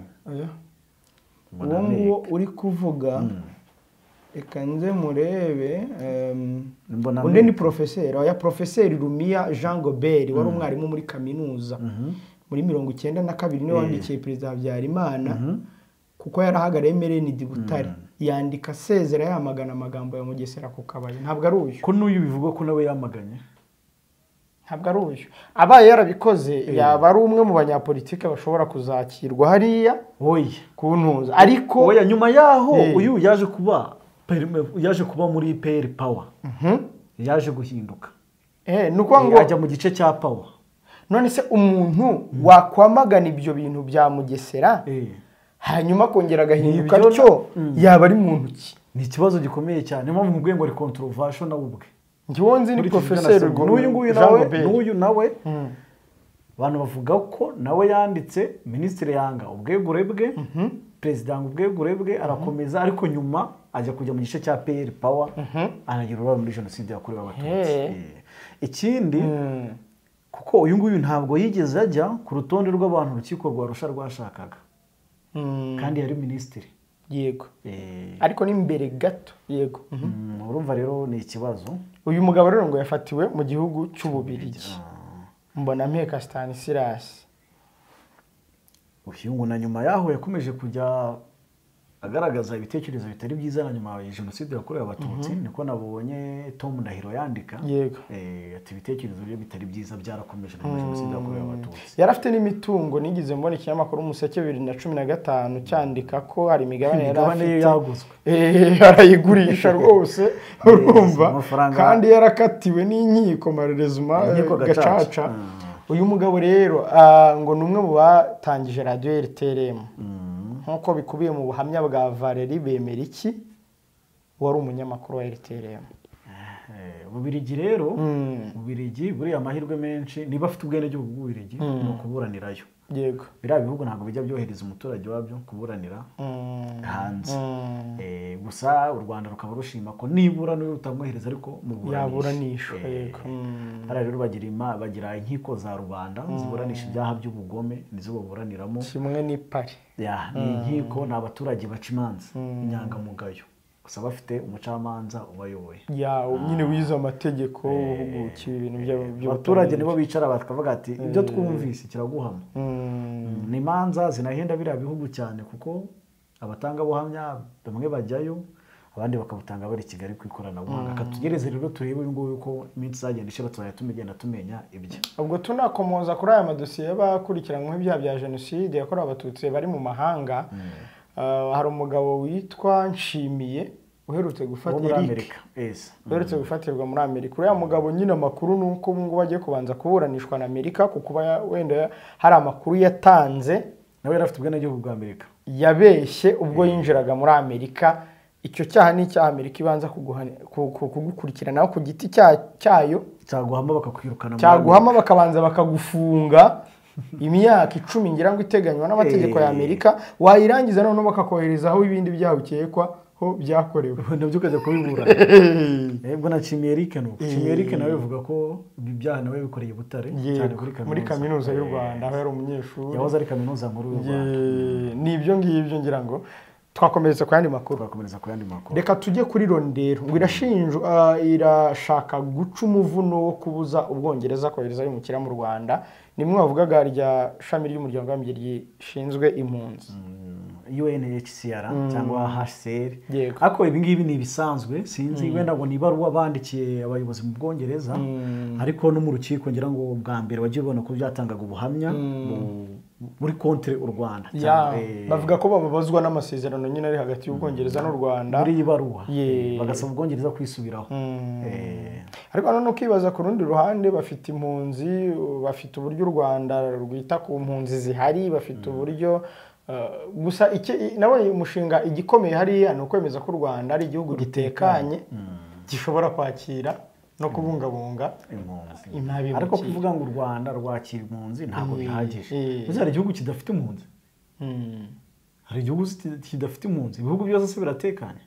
[SPEAKER 1] uwo uri kuvuga reka nze murebe undi ni profeseri Rumia Jean Gobert wari umwarimu muri kaminuza muri 1992 niwe wandikiye Perezida Habyarimana kuko yarahagarariye Merenide Butare yandika sezera yamagana amagambo ya Mugesera ku Kabaya ntabwo ari uyu
[SPEAKER 2] ko n'uyu bivuga ko nawe yamaganye
[SPEAKER 1] ntabwo ari uyu abaye yarabikoze yaba ari umwe mu banyapolitike bashobora kuzakirwa hariya kuntuza ariko
[SPEAKER 2] nyuma yaho uyu yaje kuba muri PR Power yaje guhinduka
[SPEAKER 1] nuko ngo
[SPEAKER 2] ajya mu gice cya Power
[SPEAKER 1] none se umuntu wakwamagana ibyo bintu bya Mugesera hanyuma kongera agahinduka cyo yaba ari muntu ki
[SPEAKER 2] ni ikibazo gikomeye cyane mpamvu mubwiye ngo ari controversial nawe ubwe
[SPEAKER 1] ngiwo nzi ni professeur
[SPEAKER 2] n'uyu nawe abantu bavuga ko nawe yanditse minisitiri yanga ubwegure bwe perezida ngo ubwegure bwe arakomeza ariko nyuma ajya kujya mu gice cya PR Power anagira uruhare muri jenoside yakorewe abatutsi ikindi kuko uyu nguyu ntabwo yigeze ajya ku rutonde rw'abantu urukiko rwa Arusha rwashakaga kandi yari minisitiri
[SPEAKER 1] yego ariko ni mbere gato yego
[SPEAKER 2] urumva rero ni ikibazo
[SPEAKER 1] uyu mugabo rero ngo yafatiwe mu gihugu cy'Ububiligi Mbonampeka Stanislas
[SPEAKER 2] uyu ngo na nyuma yaho yakomeje kujya agaragaza ibitekerezo bitari byiza na nyuma ya jenoside yakorewe abatutsi niko nabonye Tom Ndahiro yandika ati ibitekerezo bye bitari byiza byarakomeje na jenoside yakorewe abatutsi
[SPEAKER 1] yarafite n'imitungo nigize mbona ikinyamakuru Umuseke 2015 cyandika ko hari imigabane
[SPEAKER 2] yaguzwe
[SPEAKER 1] arayigurisha rwose urumva kandi yarakatiwe n'inkiko marerezuma gacaca uyu mugabo rero ngo numwe mu batangije radio RTRM nkuko bikubiye mu buhamya bwa Valerie Bemeriki wari umunyamakuru wa RTRM
[SPEAKER 2] Ububirigi rero Ububirigi buriya amahirwe menshi niba afite ubwenegihugu bw'Ububirigi ni ukuburanirayo. Yego. Biriya bihugu ntabwo bijya byohereza umuturage wabyo kuburanira hanze. Gusa u Rwanda rukaba rushima ko nibura n'uyu utamwohereza ariko
[SPEAKER 1] yaburanishwa. Yego.
[SPEAKER 2] Hariya rero bagira inkiko za rubanda ziburanisha ibyaha by'ubugome nizo baburaniramo.
[SPEAKER 1] Kimwe n'ipari.
[SPEAKER 2] Ni inkiko, ni abaturage baca imanza inyangamugayo. Gusa bafite umucamanza ubayoboye.
[SPEAKER 1] Nyine wize amategeko uhugukiwe ibintu
[SPEAKER 2] by'abaturage nibo bicara bakavuga ati ibyo twumvise kiraguhama. Ni imanza zinahenda biriya bihugu cyane kuko abatangabuhamya bamwe bajyayo abandi bakabutanga bari Kigali ku ikoranabuhanga. Katugereze rero turebe uyu nguyu uko iminsi izagenda ishira tuzajya tumenya ibyo.
[SPEAKER 1] Ubwo tunakomoza kuri aya madosiye y'abakurikiranyweho ibyaha bya jenoside yakorewe abatutsi bari mu mahanga. Hari umugabo witwa Nshimiye uherutse gufatirwa muri Amerika. Uriya mugabo nyine amakuru ni uko ubu ngubu agiye kubanza kuburanishwa na Amerika kuko wenda hari amakuru yatanze.
[SPEAKER 2] Nawe yari afite ubwenegihugu bwa Amerika.
[SPEAKER 1] Yabeshye ubwo yinjiraga muri Amerika. Icyo cyaha ni icyaha Amerika ibanza kugukurikiranaho ku giti cyayo.
[SPEAKER 2] Cyaguhama bakakwirukana.
[SPEAKER 1] Cyaguhama bakabanza bakagufunga imyaka 10 ngira ngo iteganywa n'amategeko ya Amerika. Wayirangiza noneho bakakoherezaho ibindi byaha ukekwa ho byakorewe.
[SPEAKER 2] Nabyo ukajya kubibura. Ubwo na Chimierike nawe bivuga ko ibi byaha nawe bikoreye Butare cyane
[SPEAKER 1] muri kaminuza y'u Rwanda aho yari umunyeshuri.
[SPEAKER 2] Yahoze ari kaminuza nkuru y'u Rwanda.
[SPEAKER 1] Nibyo ngibyo ngira ngo twakomereza ku yandi makuru. Reka tujye kuri Rondero. Ngo irashaka guca umuvuno wo kubuza Ubwongereza kohereza abimukira mu Rwanda. Nimwe bavugaga rya shami ry'umuryango w'abimbye rishinzwe impunzi.
[SPEAKER 2] UNHCR cyangwa HCR. Ako ibi ngibi ni ibisanzwe sinzi wenda ngo nibaruwa bandikiye abayobozi mu Bwongereza ariko no mu rukiko ngira ngo bwa mbere wagiye ubona ko byatangaga ubuhamya muri kontre u Rwanda.
[SPEAKER 1] Bavuga ko babazwa n'amasezerano nyine ari hagati y'Ubwongereza n'u Rwanda.
[SPEAKER 2] Muri ibaruwa bagasaba Ubwongereza kwisubiraho.
[SPEAKER 1] Ariko none ukibaza ku rundi ruhande bafite impunzi, bafite uburyo u Rwanda rwita ku mpunzi zihari, bafite uburyo gusa nawe umushinga igikomeye hariya ni ukwemeza ko u Rwanda ari igihugu gitekanye gishobora kwakira no kubungabunga impunzi.
[SPEAKER 2] Ariko kuvuga ngo u Rwanda rwakira impunzi ntabwo bihagije. Hari igihugu kidafite impunzi. Hari igihugu kidafite impunzi. Ibihugu byose se biratekanye.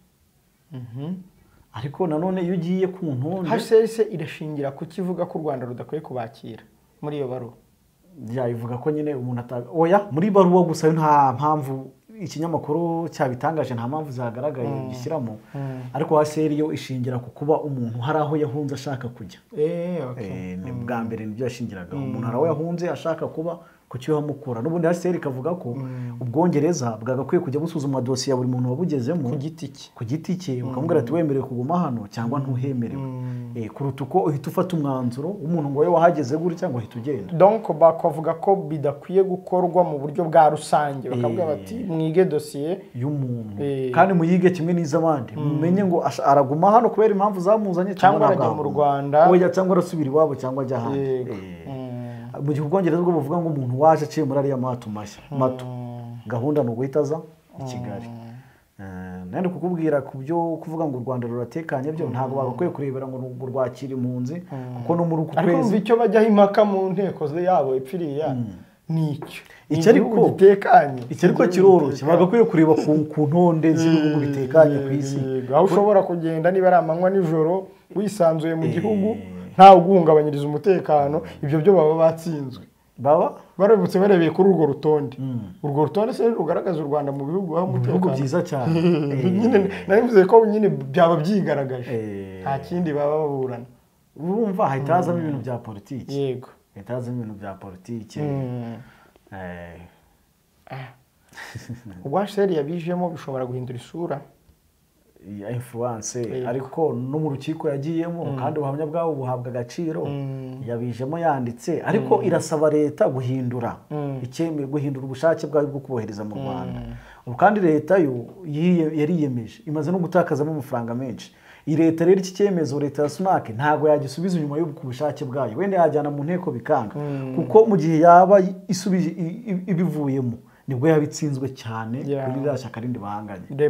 [SPEAKER 2] Ariko nanone iyo ugiye ku ntonde
[SPEAKER 1] HCR irashingira ku kivuga ko u Rwanda rudakwiye kubakira muri iyo baruwa.
[SPEAKER 2] Ivuga ko nyine umuntu muri baruwa gusa nta mpamvu ikinyamakuru cyabitangaje, nta mpamvu zagaragaye gishyiramo. Ariko HCR yo ishingira ku kuba umuntu hari aho yahunze ashaka kujya. Ni bwa mbere nibyo yashingiraga. Umuntu hari aho yahunze ashaka kuba kukihamukura. N'ubundi HCR ikavuga ko Ubwongereza bwagakwiye kujya busuzuma dosiye ya buri muntu wabugezemo ku giti cye bakamubwira ati wemerewe kuguma hano cyangwa ntuhemerewe. Kuruta uko uhita ufata umwanzuro umuntu ngo we wahageze guri cyangwa uhita ugenda.
[SPEAKER 1] Donc bakavuga ko bidakwiye gukorwa mu buryo bwa rusange. Bakavuga bati mwige dosiye
[SPEAKER 2] y'umuntu kandi muyige kimwe n'iz'abandi. Mumenye ngo araguma hano kubera impamvu zamuzanye
[SPEAKER 1] cyangwa arajya mu Rwanda
[SPEAKER 2] cyangwa arasubira iwabo cyangwa ajya hanze. Mu gihe Ubwongereza bwo buvuga ngo umuntu waje aciye muri ariya mato gahunda ni uguhita aza i Kigali. Nandi kukubwira ku byo kuvuga ngo u Rwanda ruratekanye byo ntabwo bagakwiye kurebera ngo rwakira impunzi kuko no muri uku kwezi.
[SPEAKER 1] Ariko icyo bajyaho impaka mu nteko yabo ipfiriya icyo ariko gitekanye.
[SPEAKER 2] Icyo ariko kiroroshye bagakwiye kureba ku ntonde z'ibihugu bitekanye ku isi.
[SPEAKER 1] Aho ushobora kugenda niba ari amanywa nijoro wisanzuye mu gihugu nta guhungabanyiriza umutekano. Ibyo byo baba batsinzwe. Barebutse barebeye kuri urwo rutonde. Urwo rutonde se rugaragaza u Rwanda mu bihugu aho umutekano
[SPEAKER 2] byiza cyane.
[SPEAKER 1] Nyine narivuze ko nyine byaba byigaragaje. Nta kindi baba baburana.
[SPEAKER 2] Urumva hahita hazamo ibintu bya politiki.
[SPEAKER 1] Yego.
[SPEAKER 2] Hahita hazamo ibintu bya politiki.
[SPEAKER 1] Ubwo HCR yabijemo bishobora guhindura isura
[SPEAKER 2] ya influence. Ariko no mu rukiko yagiyemo kandi ubuhamya bwabo buhabwa agaciro. Yabijemo yanditse ariko irasaba leta guhindura guhindura ubushake bwayo bwo kubohereza mu Rwanda. Kandi leta yo yariyemeje imaze no gutakazamo amafaranga menshi. Iyi leta rero iki cyemezo leta ya Sunak ntago yagisubiza inyuma yo kubushake bwayo. Wenda yajyana mu nteko bikanga kuko mu gihe yaba isubije ibivuyemo nibwo yabitsinzwe cyane kuri rya shyaka rindi bahanganye.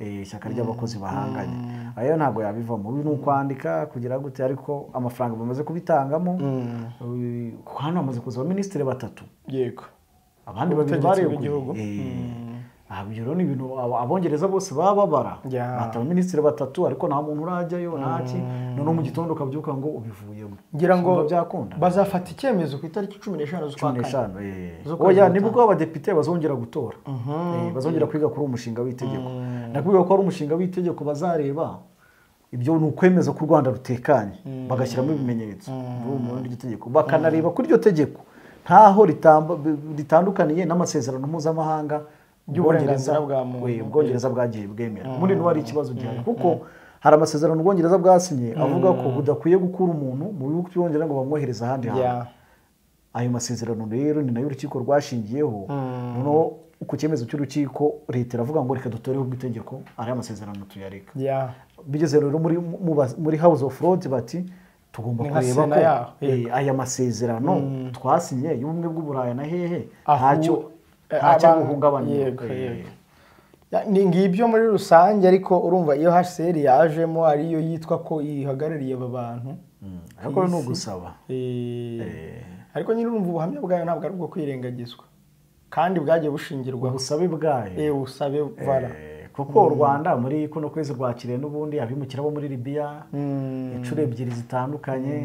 [SPEAKER 2] ishyaka ry'abakozi bahanganye ayo ntabwo yabivamo ubu ni ukwandika kugira gute ariko amafaranga bamaze kubitangamo hano hamaze kuza abaminisitiri 3
[SPEAKER 1] yego
[SPEAKER 2] abandi babiri bareguye rero ni ibintu abongereza bose baba babara ati abaminisitiri 3 ariko nta muntu urajyayo ntaki none mu gitondo ukabyuka ngo ubivuyemo
[SPEAKER 1] ngira ngo bazafata icyemezo ku itariki 15 z'ukwa
[SPEAKER 2] kane oya nibwo abadepite bazongera gutora bazongera kwiga kuri umushinga w'itegeko nakubwiye ko ari umushinga w'itegeko bazareba ibyo ni ukwemeza ko u Rwanda rutekanye bagashyiramo ibimenyetso mu rindi tegeko bakanareba kuri iryo tegeko ntaho ritandukaniye n'amasezerano mpuzamahanga
[SPEAKER 1] y'uburenganzira bwa muntu
[SPEAKER 2] ubwongereza bwagiye bwemera muri no hari ikibazo gihari kuko hari amasezerano ubwongereza bwasinye avuga ko budakwiye gukura umuntu mu bihugu by'ubwongereza ngo bamwohereze ahandi hantu ayo masezerano rero ni nayo urukiko rwashingiyeho noneho ku cyemezo cy'urukiko leta iravuga ngo reka dutoreho ubw'itegeko ari amasezerano tuyareka bigeze rero muri House of Lords bati tugomba kureba ko aya masezerano twasinye y'ubumwe bw'Uburaya na hehe ntacyo guhungabanya
[SPEAKER 1] ni ngibyo muri rusange ariko urumva iyo HCR yajemo ariyo yitwa ko ihagarariye aba bantu
[SPEAKER 2] ariko no gusaba
[SPEAKER 1] ariko nyine urumva ubuhamya bwayo ntabwo ari ubwo kwirengagizwa kandi bwagiye bushingirwa
[SPEAKER 2] ubusabe bwayo
[SPEAKER 1] ubusabe vara
[SPEAKER 2] kuko u Rwanda muri kuno kwezi rwakiriye n'ubundi abimukira bo muri Libya inshuro 2 zitandukanye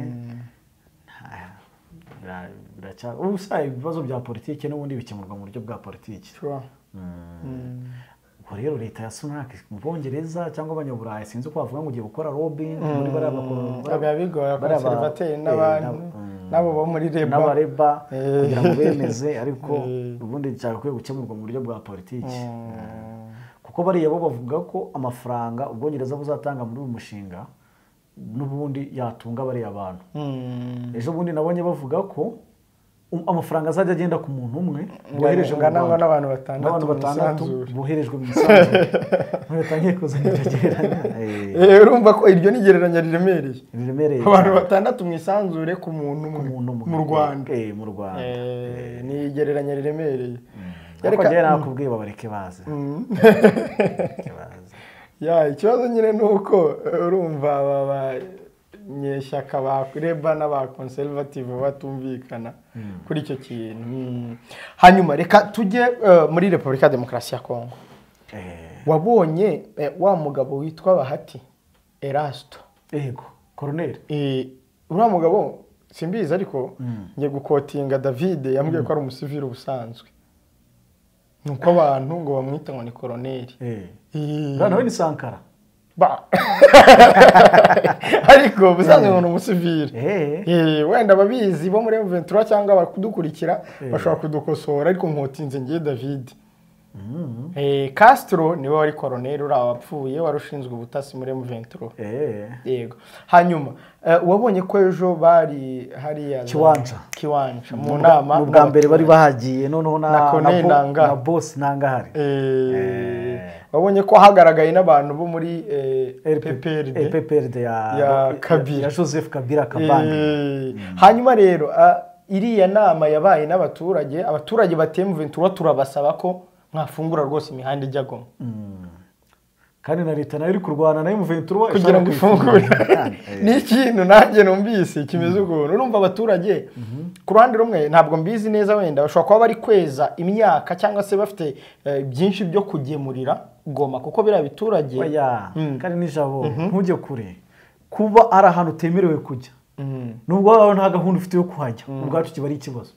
[SPEAKER 2] ubusa ibibazo bya politiki n'ubundi bikemurwa mu buryo bwa politiki rero leta ya Sunak mu Bwongereza cyangwa abanyaburayi sinzi ko bavuga ngo ugiye gukora lobbying muri
[SPEAKER 1] bariya conservateur n'abandi nabo bo muri
[SPEAKER 2] Reba kugira ngo bemeze ariko ubundi cyakwiye gukemurwa mu buryo bwa politiki kuko bariya bo bavuga ko amafaranga Ubwongereza buzatanga muri uyu mushinga n'ubundi yatunga bariya abantu ejo bundi nabonye bavuga ko amafaranga azajya agenda ku muntu umwe
[SPEAKER 1] bohereje n'abantu
[SPEAKER 2] 6 boherejwe mu isanzure ntatangiye kuzana igereranya
[SPEAKER 1] urumva ko iryo ni igereranya riremereye abantu 6 mu isanzure ku muntu mu Rwanda
[SPEAKER 2] mu Rwanda
[SPEAKER 1] ni igereranya riremereye
[SPEAKER 2] ariko njye nakubwiye babareke baze
[SPEAKER 1] ikibazo nyine ni uko urumva baba nyeshyaka ba Reba n'aba conservative batumvikana kuri icyo kintu hanyuma reka tujye muri Repubulika ya Demokarasi ya Kongo wabonye wa mugabo witwa Bahati Erasto
[SPEAKER 2] yego colonel
[SPEAKER 1] uriya mugabo simbizi ariko ngiye gukotinga David yambwiye ko ari umusivili ubusanzwe nuko abantu ngo bamwita ngo ni colonel
[SPEAKER 2] nawe ni Sankara
[SPEAKER 1] ariko busanzwe ngo ni umusivili wenda ababizi bo muri M23 cyangwa abakudukurikira bashobora kudukosora ariko nkotinze ngiye David Castro niwe wari colonel uri abapfuye warushinzwe ubutasi muri M23 yego hanyuma wabonye ko ejo bari hariya Kiwanja mu nama
[SPEAKER 2] ubwa mbere bari bahagiye noneho na boss nangahari
[SPEAKER 1] wabonye ko hagaragaye n'abantu bo muri
[SPEAKER 2] PPRD ya
[SPEAKER 1] Kabila
[SPEAKER 2] Joseph Kabila Kabande
[SPEAKER 1] hanyuma rero iriya nama yabaye n'abaturage bateye M23 turabasaba ko mwafungura rwose imihanda ijya Goma
[SPEAKER 2] kandi na leta nayo iri kurwana na M23
[SPEAKER 1] kugira ngo ifungure ni ikintu nanjye numvise kimeze ukuntu urumva abaturage ku ruhande rumwe ntabwo mbizi neza wenda bashobora kuba bari kweza imyaka cyangwa se bafite byinshi byo kugemurira Goma kuko biriya biturage
[SPEAKER 2] kandi nijabo ntujye kure kuba ari ahantu utemerewe kujya nubwo wawe nta gahunda ufite yo kuhajya ubwacu kiba ari ikibazo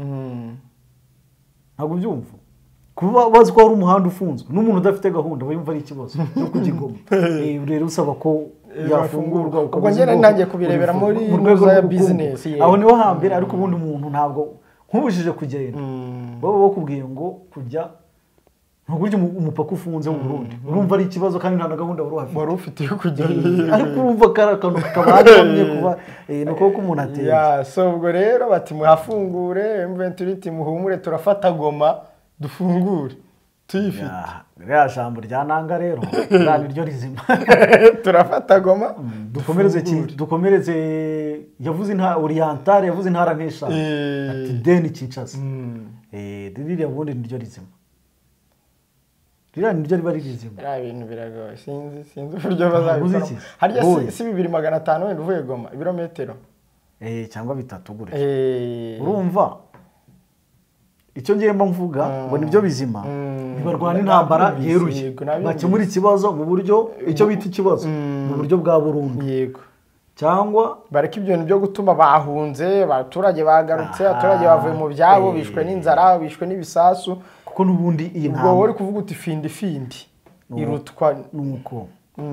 [SPEAKER 2] ntabwo byumva kuba bazi ko hari umuhanda ufunzwe n'umuntu udafite gahunda yumva ari ikibazo cyo kugigoma rero usaba ko yafungurwa
[SPEAKER 1] ubwo njye nanjye kubirebera muri rwego ya business
[SPEAKER 2] aho niho hambere ariko ubundi umuntu ntabwo nkubujije kugenda baba bakubwiye ngo kujya ntuburyo umupaka ufunze mu Burundi urumva ari ikibazo kandi nta gahunda
[SPEAKER 1] wari ufite yo kujya
[SPEAKER 2] ariko urumva karakantu kabahamye kuba nuko ko umuntu ateye
[SPEAKER 1] so ubwo rero bati muhafungure M23 muhumure turafata Goma dufungure tuyifite
[SPEAKER 2] rya jambo rya nanga rero nani ryo rizima
[SPEAKER 1] turafata Goma
[SPEAKER 2] dukomereze yavuze nta oriental yavuze ntara ntesha ati deni Kinshasa ririya bundi niryo rizima ririya niryo riba rizima
[SPEAKER 1] biriya bintu biragoye sinzi uburyo bazabikora harya si 2500 wenda uvuye Goma ibirometero
[SPEAKER 2] cyangwa 3 gutyo urumva icyo ngiye mvuga ngo nibyo bizima bibarwana intambara yeruye bakemura ikibazo mu buryo icyo bita ikibazo mu buryo bwa burundu
[SPEAKER 1] yego
[SPEAKER 2] cyangwa
[SPEAKER 1] bareka ibyo byo gutuma bahunze abaturage bagarutse abaturage bavuye mu byabo bishwe n'inzara bishwe n'ibisasu
[SPEAKER 2] kuko nubundi iyi
[SPEAKER 1] ntambara ubwo uri kuvuga uti findi irutwa
[SPEAKER 2] nuko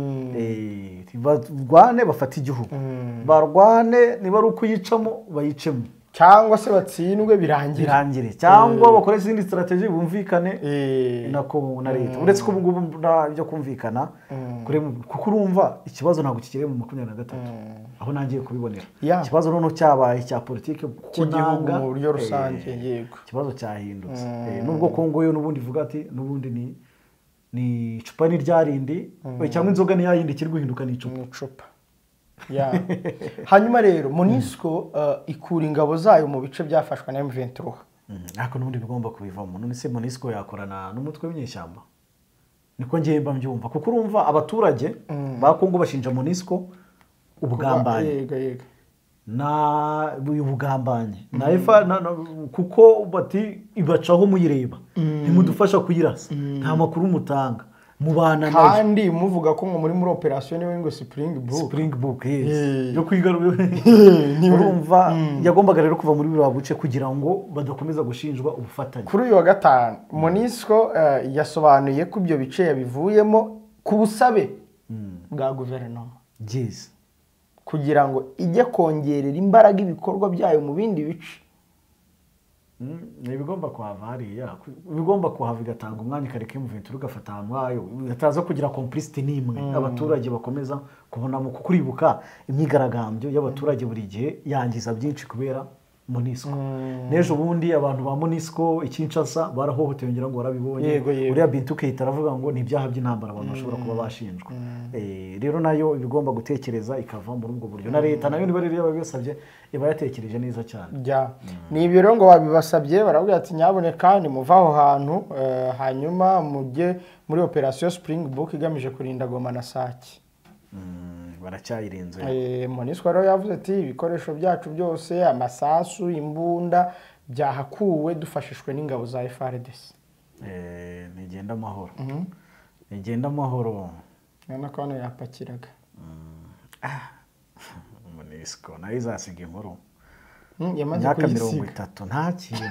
[SPEAKER 2] barwane bafata igihugu barwane niba ari ukuyicamo bayicemo
[SPEAKER 1] cyangwa se batsindwe birangire
[SPEAKER 2] cyangwa bakora izindi strategy bumvikane nako na leta uretse ko ubu ngubu byo kumvikana kuko urumva ikibazo ntabwo kikiri mu 23 aho nangiye kubibonera ikibazo noneho cyabaye cya politike
[SPEAKER 1] cy'igihugu mu buryo rusange yego
[SPEAKER 2] ikibazo cyahindutse nubwo Kongo yo nubundi ivuga ati nubundi ni icupa ni ryarindi cyangwa inzoga ni yayindi kiri guhinduka ni icupa
[SPEAKER 1] hanyuma rero MONUSCO ikura ingabo zayo mu bice byafashwe na M23
[SPEAKER 2] ariko n'ubundi bigomba kubivamo none se MONUSCO yakorana n'umutwe w'inyeshyamba niko ngiye mbyumva kuko urumva abaturage ba Kongo bashinja MONUSCO ubugambanye na ubugambanye kuko bati ibacaho muyireba ntimudufasha kuyirasa nta makuru mutanga mubana nayo
[SPEAKER 1] kandi muvuga ko muri operation niwe ngo Spring Book
[SPEAKER 2] yo kwigarura urumva yagombaga rero kuva muri biro buce kugira ngo badakomeza gushinjwa ubufatanye
[SPEAKER 1] kuri uyu wa gatanu MONUSCO yasobanuye ko ibyo bice yabivuyemo ku busabe bwa guverinoma kugira ngo ijye kongerera imbaraga ibikorwa byayo mu bindi bice
[SPEAKER 2] bigomba kuhava hariya bigomba kuhava igatanga umwanya ikareka M23 ugafata ahantu hayo hataza kugira complicity n'imwe abaturage bakomeza kubonamo kuko uribuka imyigaragambyo y'abaturage buri gihe yangiza byinshi kubera MONUSCO nejo bundi abantu ba MONUSCO ikinshasa barahohotewe ngira ngo barabibonye uriya Bintu Keita aravuga ngo ni ibyaha by'intambara abantu bashobora kuba bashinjwa rero nayo ibigomba gutekereza ikava muri ubwo buryo na leta nayo niba rero yabasabye iba yatekereje neza cyane
[SPEAKER 1] ni ibyo rero ngo babibasabye baravuga ati nyaboneka ni muva aho hantu hanyuma mujye muri operation Spring Book igamije kurinda Goma na Sake
[SPEAKER 2] baracyayirenze
[SPEAKER 1] MONUSCO rero yavuze ati ibikoresho byacu byose amasasu imbunda byahakuwe dufashishwe n'ingabo za FARDC
[SPEAKER 2] nigenda amahoro
[SPEAKER 1] nana ko hano yapakiraga
[SPEAKER 2] MONUSCO nayo izasiga inkuru
[SPEAKER 1] yamaze
[SPEAKER 2] kuyisiga 30 nta kintu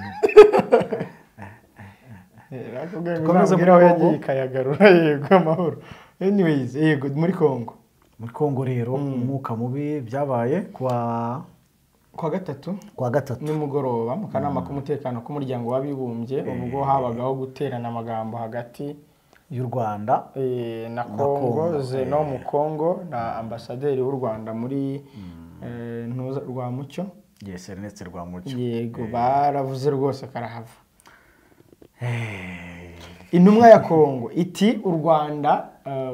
[SPEAKER 1] tukomeze muri yagiye kayagarura yego amahoro anyways yego muri Kongo
[SPEAKER 2] rero umwuka mubi byabaye kwa gatatu
[SPEAKER 1] nimugoroba mu kanama k'umutekano k'umuryango w'abibumbye ubwo habagaho guterana amagambo hagati
[SPEAKER 2] y'u Rwanda
[SPEAKER 1] na Kongo Zeno mu Kongo na ambasaderi w'u Rwanda muri Rwamucyo
[SPEAKER 2] Ernest Rwamucyo
[SPEAKER 1] yego baravuze rwose karahava intumwa ya Kongo iti u Rwanda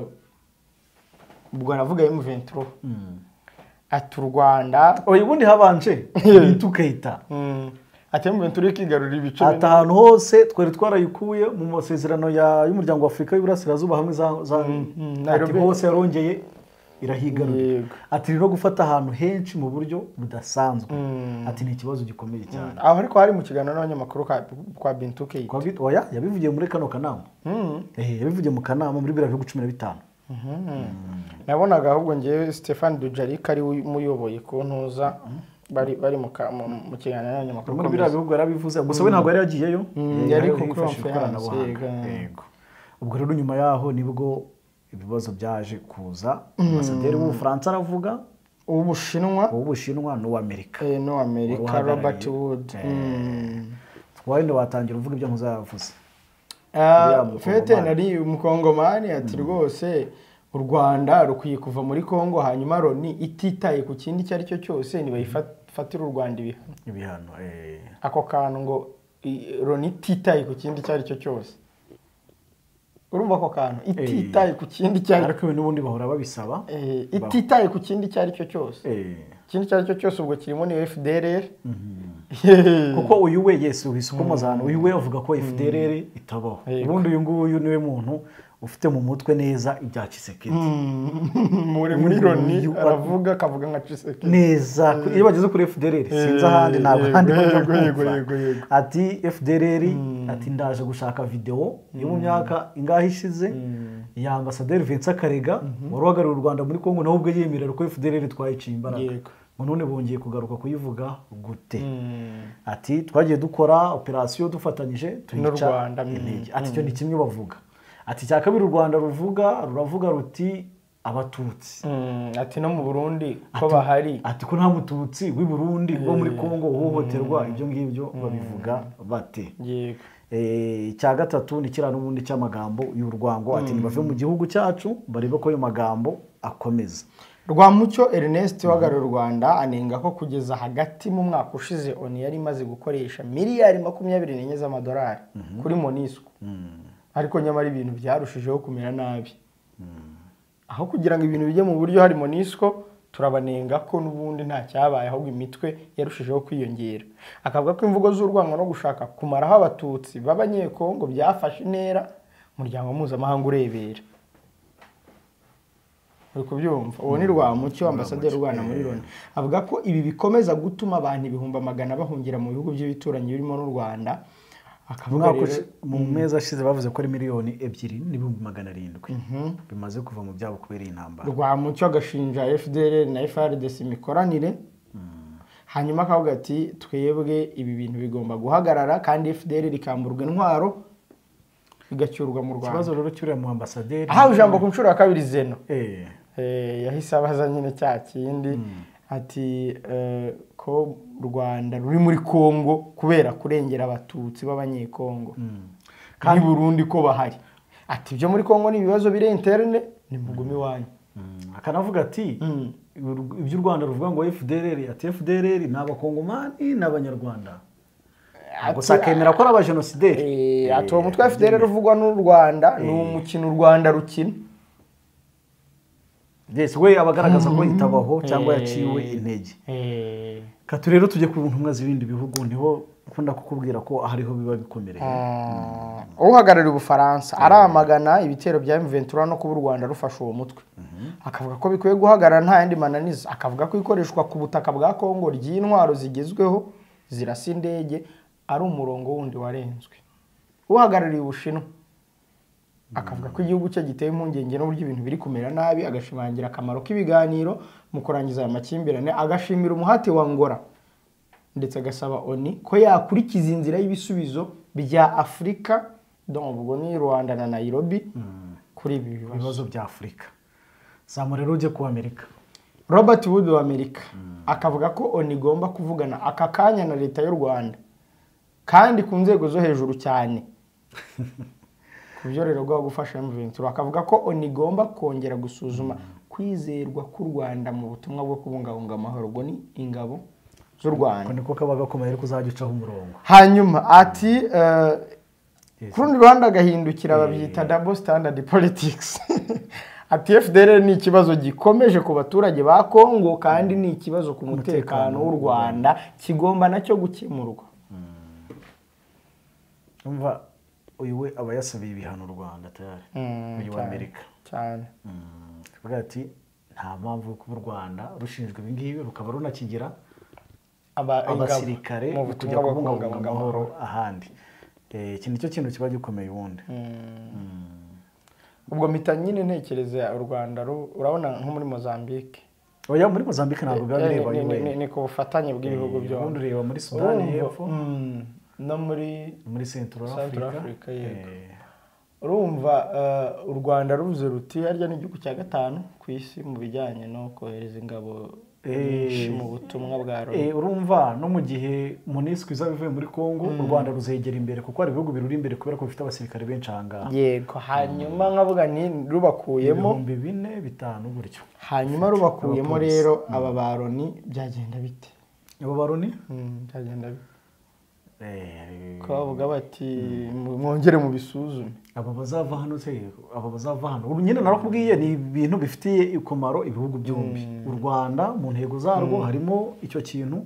[SPEAKER 1] ubwo navuga M23 ati u Rwanda
[SPEAKER 2] ubundi habanje Bintu Keita
[SPEAKER 1] ati M23 kigarura ibice
[SPEAKER 2] ahantu hose twari twarayikuye mu masezerano y'umuryango wa Afurika y'Iburasirazuba hamwe ati hose yarongeye irahigarura ati no gufata ahantu henshi mu buryo budasanzwe ati ni ikibazo gikomeye cyane
[SPEAKER 1] aho ariko hari mu kiganiro n'abanyamakuru kwa Bintu Keita
[SPEAKER 2] yabivugiye muri kano kanama yabivugiye mu kanama muri 2015
[SPEAKER 1] nabonaga ahubwo ngewe Stéphane Dujarric ari umuyoboye ku ntuza bari mu kiganiro n'abanyamakuru
[SPEAKER 2] muri biriya bihugu yarabivuze gusa we ntabwo yari yagiyeyo
[SPEAKER 1] yari ku conference
[SPEAKER 2] yego ubwo rero nyuma yaho nibwo ibibazo byaje kuza ambasaderi w'Ubufaransa aravuga uw'Ubushinwa n'uw'Amerika
[SPEAKER 1] Robert Wood
[SPEAKER 2] twari watangira uvuga ibyo muzavuze
[SPEAKER 1] fete nari umukongomani ati rwose u Rwanda rukwiye kuva muri Kongo hanyuma Loni ititaye ku kindi icyo ari cyo cyose nibayifatira u Rwanda
[SPEAKER 2] ibihano
[SPEAKER 1] ako kantu ngo Loni ititaye ku kindi icyo ari cyo cyose urumva ako kantu ititaye ku kindi icyo ari cyo
[SPEAKER 2] ariko n'ubundi bahora babisaba
[SPEAKER 1] ititaye ku kindi icyo ari cyo cyose ikindi icyo ari cyo cyose ubwo kirimo ni FDLR
[SPEAKER 2] kuko uyu we yesi uhise ukomoza hano uyu we avuga ko FDLR itabaho ubundi uyu nguyu niwe muntu ufite mu mutwe neza ibya Tshisekedi
[SPEAKER 1] muri Loni aravuga akavuga nka Tshisekedi
[SPEAKER 2] neza iyo bageze kuri FDLR sinzi ahandi ntabwo handi ati FDLR ati ndaje gushaka video yo mu myaka ingahe ishize ya ambasaderi Vincent Karega waruhagarariye u Rwanda muri Kongo naho ubwo yemerera ko FDLR twayiciye imbaraga none bongeye kugaruka kuyivuga gute ati twagiye dukora operation dufatanyije tuyica intege ati cyo ni kimwe bavuga ati cya kabiri u Rwanda ruravuga ruti abatutsi
[SPEAKER 1] ati no mu Burundi ko bahari
[SPEAKER 2] ati ko nta mututsi w'i Burundi wo muri Kongo uhohoterwa ibyo ngibyo babivuga bate
[SPEAKER 1] yego
[SPEAKER 2] cya gatatu ni kira n'ubundi cy'amagambo y'urwango ati nibave mu gihugu cyacu barebe ko ayo magambo akomeza
[SPEAKER 1] Rwamucyo Ernest wagarura u Rwanda anenga ko kugeza hagati mu mwaka ushize ONU yari imaze gukoresha miliyari 24 z'amadolari kuri MONUSCO ariko nyamara ibintu byarushijeho kumera nabi aho kugira ngo ibintu bijye mu buryo hari MONUSCO turabanenga ko n'ubundi nta cyabaye ahubwo imitwe yarushijeho kwiyongera akavuga ko imvugo z'urwango no gushaka kumaraho abatutsi b'abanyekongo byafashe intera umuryango mpuzamahanga urebera kubyumva uwo ni Rwamucyo ambasaderi w'u Rwanda muri Loni avuga ko ibi bikomeza gutuma abantu ibihumbi magana bahungira mu bihugu by'ibituranyi birimo n'u Rwanda
[SPEAKER 2] akavuga rero mu mezi ashize bavuze ko ari miliyoni 2,700,000 bimaze kuva mu byabo kubera intambara
[SPEAKER 1] Rwamucyo agashinja FDLR na FARDC imikoranire hanyuma akavuga ati twebwe ibi bintu bigomba guhagarara kandi FDLR ikamburwa intwaro bigacyurwa mu Rwanda
[SPEAKER 2] ikibazo rero cyuriya mu ambasaderi
[SPEAKER 1] aha ijambo ku nshuro ya kabiri Zeno yahise abaza nyine cya kindi ati ko Rwanda ruri muri Kongo kubera kurengera abatutsi b'abanyekongo kandi Burundi ko bahari ati byo muri Kongo ni ibibazo bire interne ni mugumi wanyu
[SPEAKER 2] akanavuga ati ibyo u Rwanda ruvuga ngo FDLR ati FDLR n'abakongomani n'abanyarwanda gusa akemera ko ari abajenosideri
[SPEAKER 1] ati uwo mutwe FDLR uvugwa n'u Rwanda ni umukino u Rwanda rukina
[SPEAKER 2] yes we abagaragaza ko itabaho cyangwa yaciwe intege katu rero tujye ku ntumwa z'ibindi bihugu niho ukunda kukubwira ko hariho biba bikomereye
[SPEAKER 1] uhagarariye Ubufaransa aramagana ibitero bya M23 no kuba u Rwanda rufasha uwo mutwe akavuga ko bikwiye guhagarara nta yandi mananiza akavuga ko ikoreshwa ku butaka bwa Kongo ry'intwaro zigezweho zirasa indege ari umurongo wundi warenzwe uhagarariye Ubushinwa akavuga ko igihugu cye giteye impungenge n'uburyo ibintu biri kumera nabi agashimangira akamaro k'ibiganiro mu kurangiza aya makimbirane agashimira umuhate wa Angola ndetse agasaba ONU ko yakurikiza inzira y'ibisubizo bya Afurika donc ubwo ni Rwanda na Nairobi kuri ibi
[SPEAKER 2] bibazo bya Afurika zamurero uje ku Amerika
[SPEAKER 1] Robert Wood wa Amerika akavuga ko ONU igomba kuvugana aka kanya na leta y'u Rwanda kandi ku nzego zo hejuru cyane kubyo rero gwa gufasha M23 akavuga ko ONU igomba kongera gusuzuma kwizerwa ku Rwanda mu butumwa bwo kubungabunga amahoro ngo ni ingabo z'u Rwanda
[SPEAKER 2] niko kabaga komeye ariko uzagicaho umurongo
[SPEAKER 1] hanyuma ati kurundi Rwanda gahindukira babyita double standard politics ati FDLR ni ikibazo gikomeje ku baturage ba Kongo kandi ni ikibazo ku mutekano w'u Rwanda kigomba nacyo gukemurwa
[SPEAKER 2] umva uyu we aba yasabiye ibihano u Rwanda tayari uyu wa Amerika
[SPEAKER 1] cyane
[SPEAKER 2] kuvuga ati nta mpamvu ko u Rwanda rushinjwe ibi ngibi rukaba runakigira abasirikare mu kujya kubungabunga amahoro ahandi iki nicyo kintu kiba gikomeye ubundi
[SPEAKER 1] ubwo mpita nyine ntekereza u Rwanda urabona nko muri Mozambique
[SPEAKER 2] oya muri Mozambique ntabwo biba bireba
[SPEAKER 1] ni ku bufatanye bw'ibihugu byombi
[SPEAKER 2] ubundi ureba muri Sudani y'Epfo
[SPEAKER 1] no muri
[SPEAKER 2] Central Africa
[SPEAKER 1] urumva u Rwanda ruvuze ruti harya n'igihugu cya gatanu ku isi mu bijyanye no kohereza ingabo mu butumwa bwa Loni
[SPEAKER 2] urumva no mu gihe MONUSCO izabivuye muri Kongo u Rwanda ruzegera imbere kuko hari ibihugu biruri imbere kubera ko bifite abasirikare benshi ahangaha
[SPEAKER 1] yego hanyuma nkavuga ni rubakuyemo
[SPEAKER 2] 4,000-5,000 buryo
[SPEAKER 1] hanyuma rubakuyemo rero aba ba Loni byagenda bite
[SPEAKER 2] abo ba Loni
[SPEAKER 1] byagenda bite ko bavuga bati mwongere mu bisuzume
[SPEAKER 2] aba bazava hano nyine narakubwiye ni ibintu bifitiye ikomaro ibihugu byombi u Rwanda mu ntego zarwo harimo icyo kintu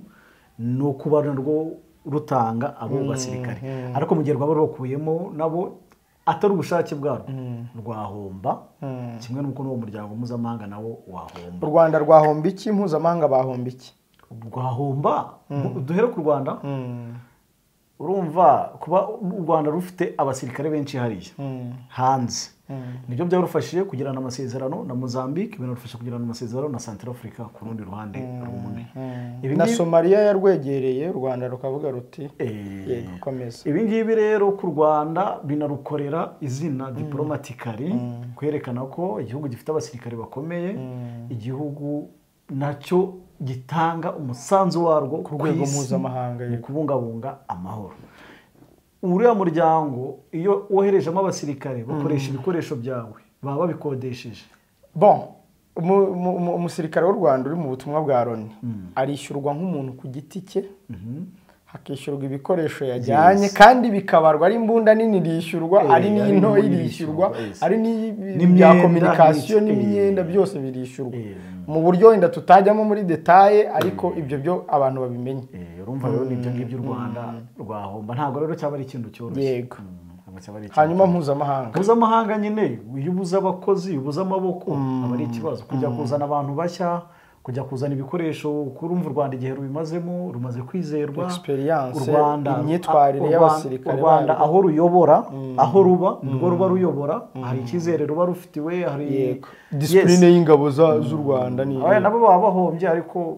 [SPEAKER 2] ni ukuba narwo rutanga abo basirikare ariko mu gihe rwaba rukuyemo nabo atari ubushake bwarwo rwahomba kimwe n'uko n'uwo muryango mpuzamahanga nawo wahomba.
[SPEAKER 1] U Rwanda rwahomba iki, mpuzamahanga bahomba iki?
[SPEAKER 2] Rwahomba duhere ku Rwanda. Urumva kuba u Rwanda rufite abasirikare benshi hariya hanze nibyo byarufashije kugirana amasezerano na Mozambique, binarufasha kugirana amasezerano na Central Africa ku rundi ruhande rumwe.
[SPEAKER 1] Na Somalia yarwegereye u Rwanda rukavuga ruti yego komeza.
[SPEAKER 2] Ibi ngibi rero ku Rwanda binarukorera izina diplomatically kwerekana ko igihugu gifite abasirikare bakomeye, igihugu nacyo gitanga umusanzu warwo
[SPEAKER 1] ku rwego mpuzamahanga
[SPEAKER 2] mu kubungabunga amahoro. Uriya muryango iyo woherejemo abasirikare bakoresha ibikoresho byawe baba babikodesheje.
[SPEAKER 1] Bon, umusirikare w'u Rwanda uri mu butumwa bwa Loni arishyurwa nk'umuntu ku giti cye, hakishyurwa ibikoresho yajyanye kandi bikabarwa ari imbunda nini rishyurwa, ari n'into irishyurwa, ari n'ibya communication n'imyenda byose birishyurwa mu buryo wenda tutajyamo muri detaye ariko ibyo byo abantu babimenye.
[SPEAKER 2] Urumva rero nibyo ngibyo u Rwanda rwahomba, ntabwo rero cyaba ari ikintu cyoroshye.
[SPEAKER 1] Yego. Hanyuma mpuzamahanga
[SPEAKER 2] nyine iyo ubuze abakozi ubuze amaboko aba ari ikibazo, kujya kuzana abantu bashya, kujya kuzana ibikoresho. Kurumva u Rwanda igihe rubimazemo rumaze kwizerwa,
[SPEAKER 1] experience, imyitwarire y'abasirikare,
[SPEAKER 2] u Rwanda aho ruyobora, aho ruba nirwo ruba ruyobora, hari icyizere ruba rufitiwe, hari
[SPEAKER 1] discipline y'ingabo z'u Rwanda ni
[SPEAKER 2] nabo baba bahombye ariko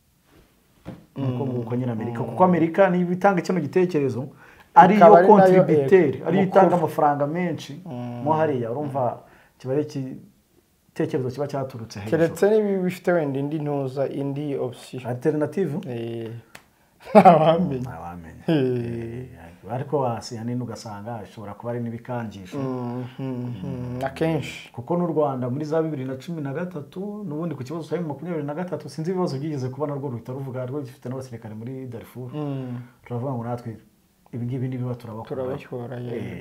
[SPEAKER 2] nuko nyine Amerika, kuko Amerika niba itanga kino gitekerezo ariyo contributeur, ariyo itanga amafaranga menshi mo hariya. Urumva kiba ari igitekerezo kiba cyaturutse hejuru,
[SPEAKER 1] keretse niba bifite wenda indi ntuza, indi option
[SPEAKER 2] alternative
[SPEAKER 1] ntawamenya
[SPEAKER 2] ariko hasi hanini ugasanga ishobora kuba ari n'ibikangisho
[SPEAKER 1] akenshi,
[SPEAKER 2] kuko n'u Rwanda muri za 2013 n'ubundi ku kibazo cya 2023 sinzi ibibazo byigeze kuba narwo ruhita ruvuga rwo gifite n'abasirikare muri Darfur. Turavuga ngo natwe ibi ngibi nibiba
[SPEAKER 1] turabakora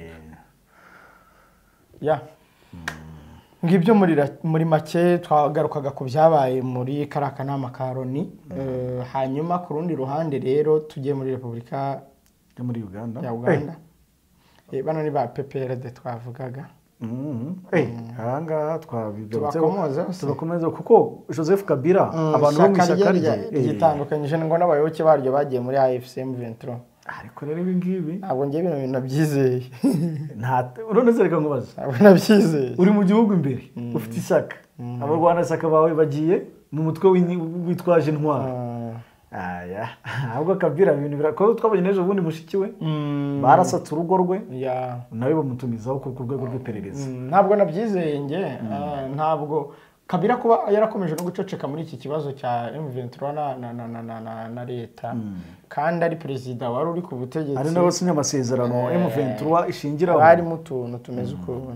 [SPEAKER 1] ngibyo muri make twagarukaga ku byabaye muri kariya kanama ka Loni. Hanyuma ku rundi ruhande rero tugiye muri Repubulika
[SPEAKER 2] yo muri Uganda.
[SPEAKER 1] Bano ni ba PPRD twavugaga.
[SPEAKER 2] Ahangaha tubakomeza kuko Joseph Kabila abantu bo mu ishyaka rye
[SPEAKER 1] gitandukanyije ngo n'abayoboke baryo bagiye muri AFC M23.
[SPEAKER 2] Ariko rero ibi ngibi
[SPEAKER 1] ntabwo ngiye bino bintu nabyizeye.
[SPEAKER 2] Urone reka nkubaze,
[SPEAKER 1] ntabwo nabyizeye.
[SPEAKER 2] Uri mu gihugu imbere ufite ishyaka, abarwana ishyaka bawe bagiye mu mutwe witwaje intwaro. Ahubwo Kabila ibintu birakora. Twabonye n'ejo bundi mushiki we barasatse urugo rwe nawe bamutumizaho ku rwego rw'iperereza.
[SPEAKER 1] Ntabwo nabyizeye nge, ntabwo Kabila kuba yarakomeje no guceceka muri iki kibazo cya M23 na leta kandi ari perezida wari uri ku butegetsi,
[SPEAKER 2] ari nawe sinya amasezerano M23 ishingira
[SPEAKER 1] bari mu tuntu tumeze ukuntu.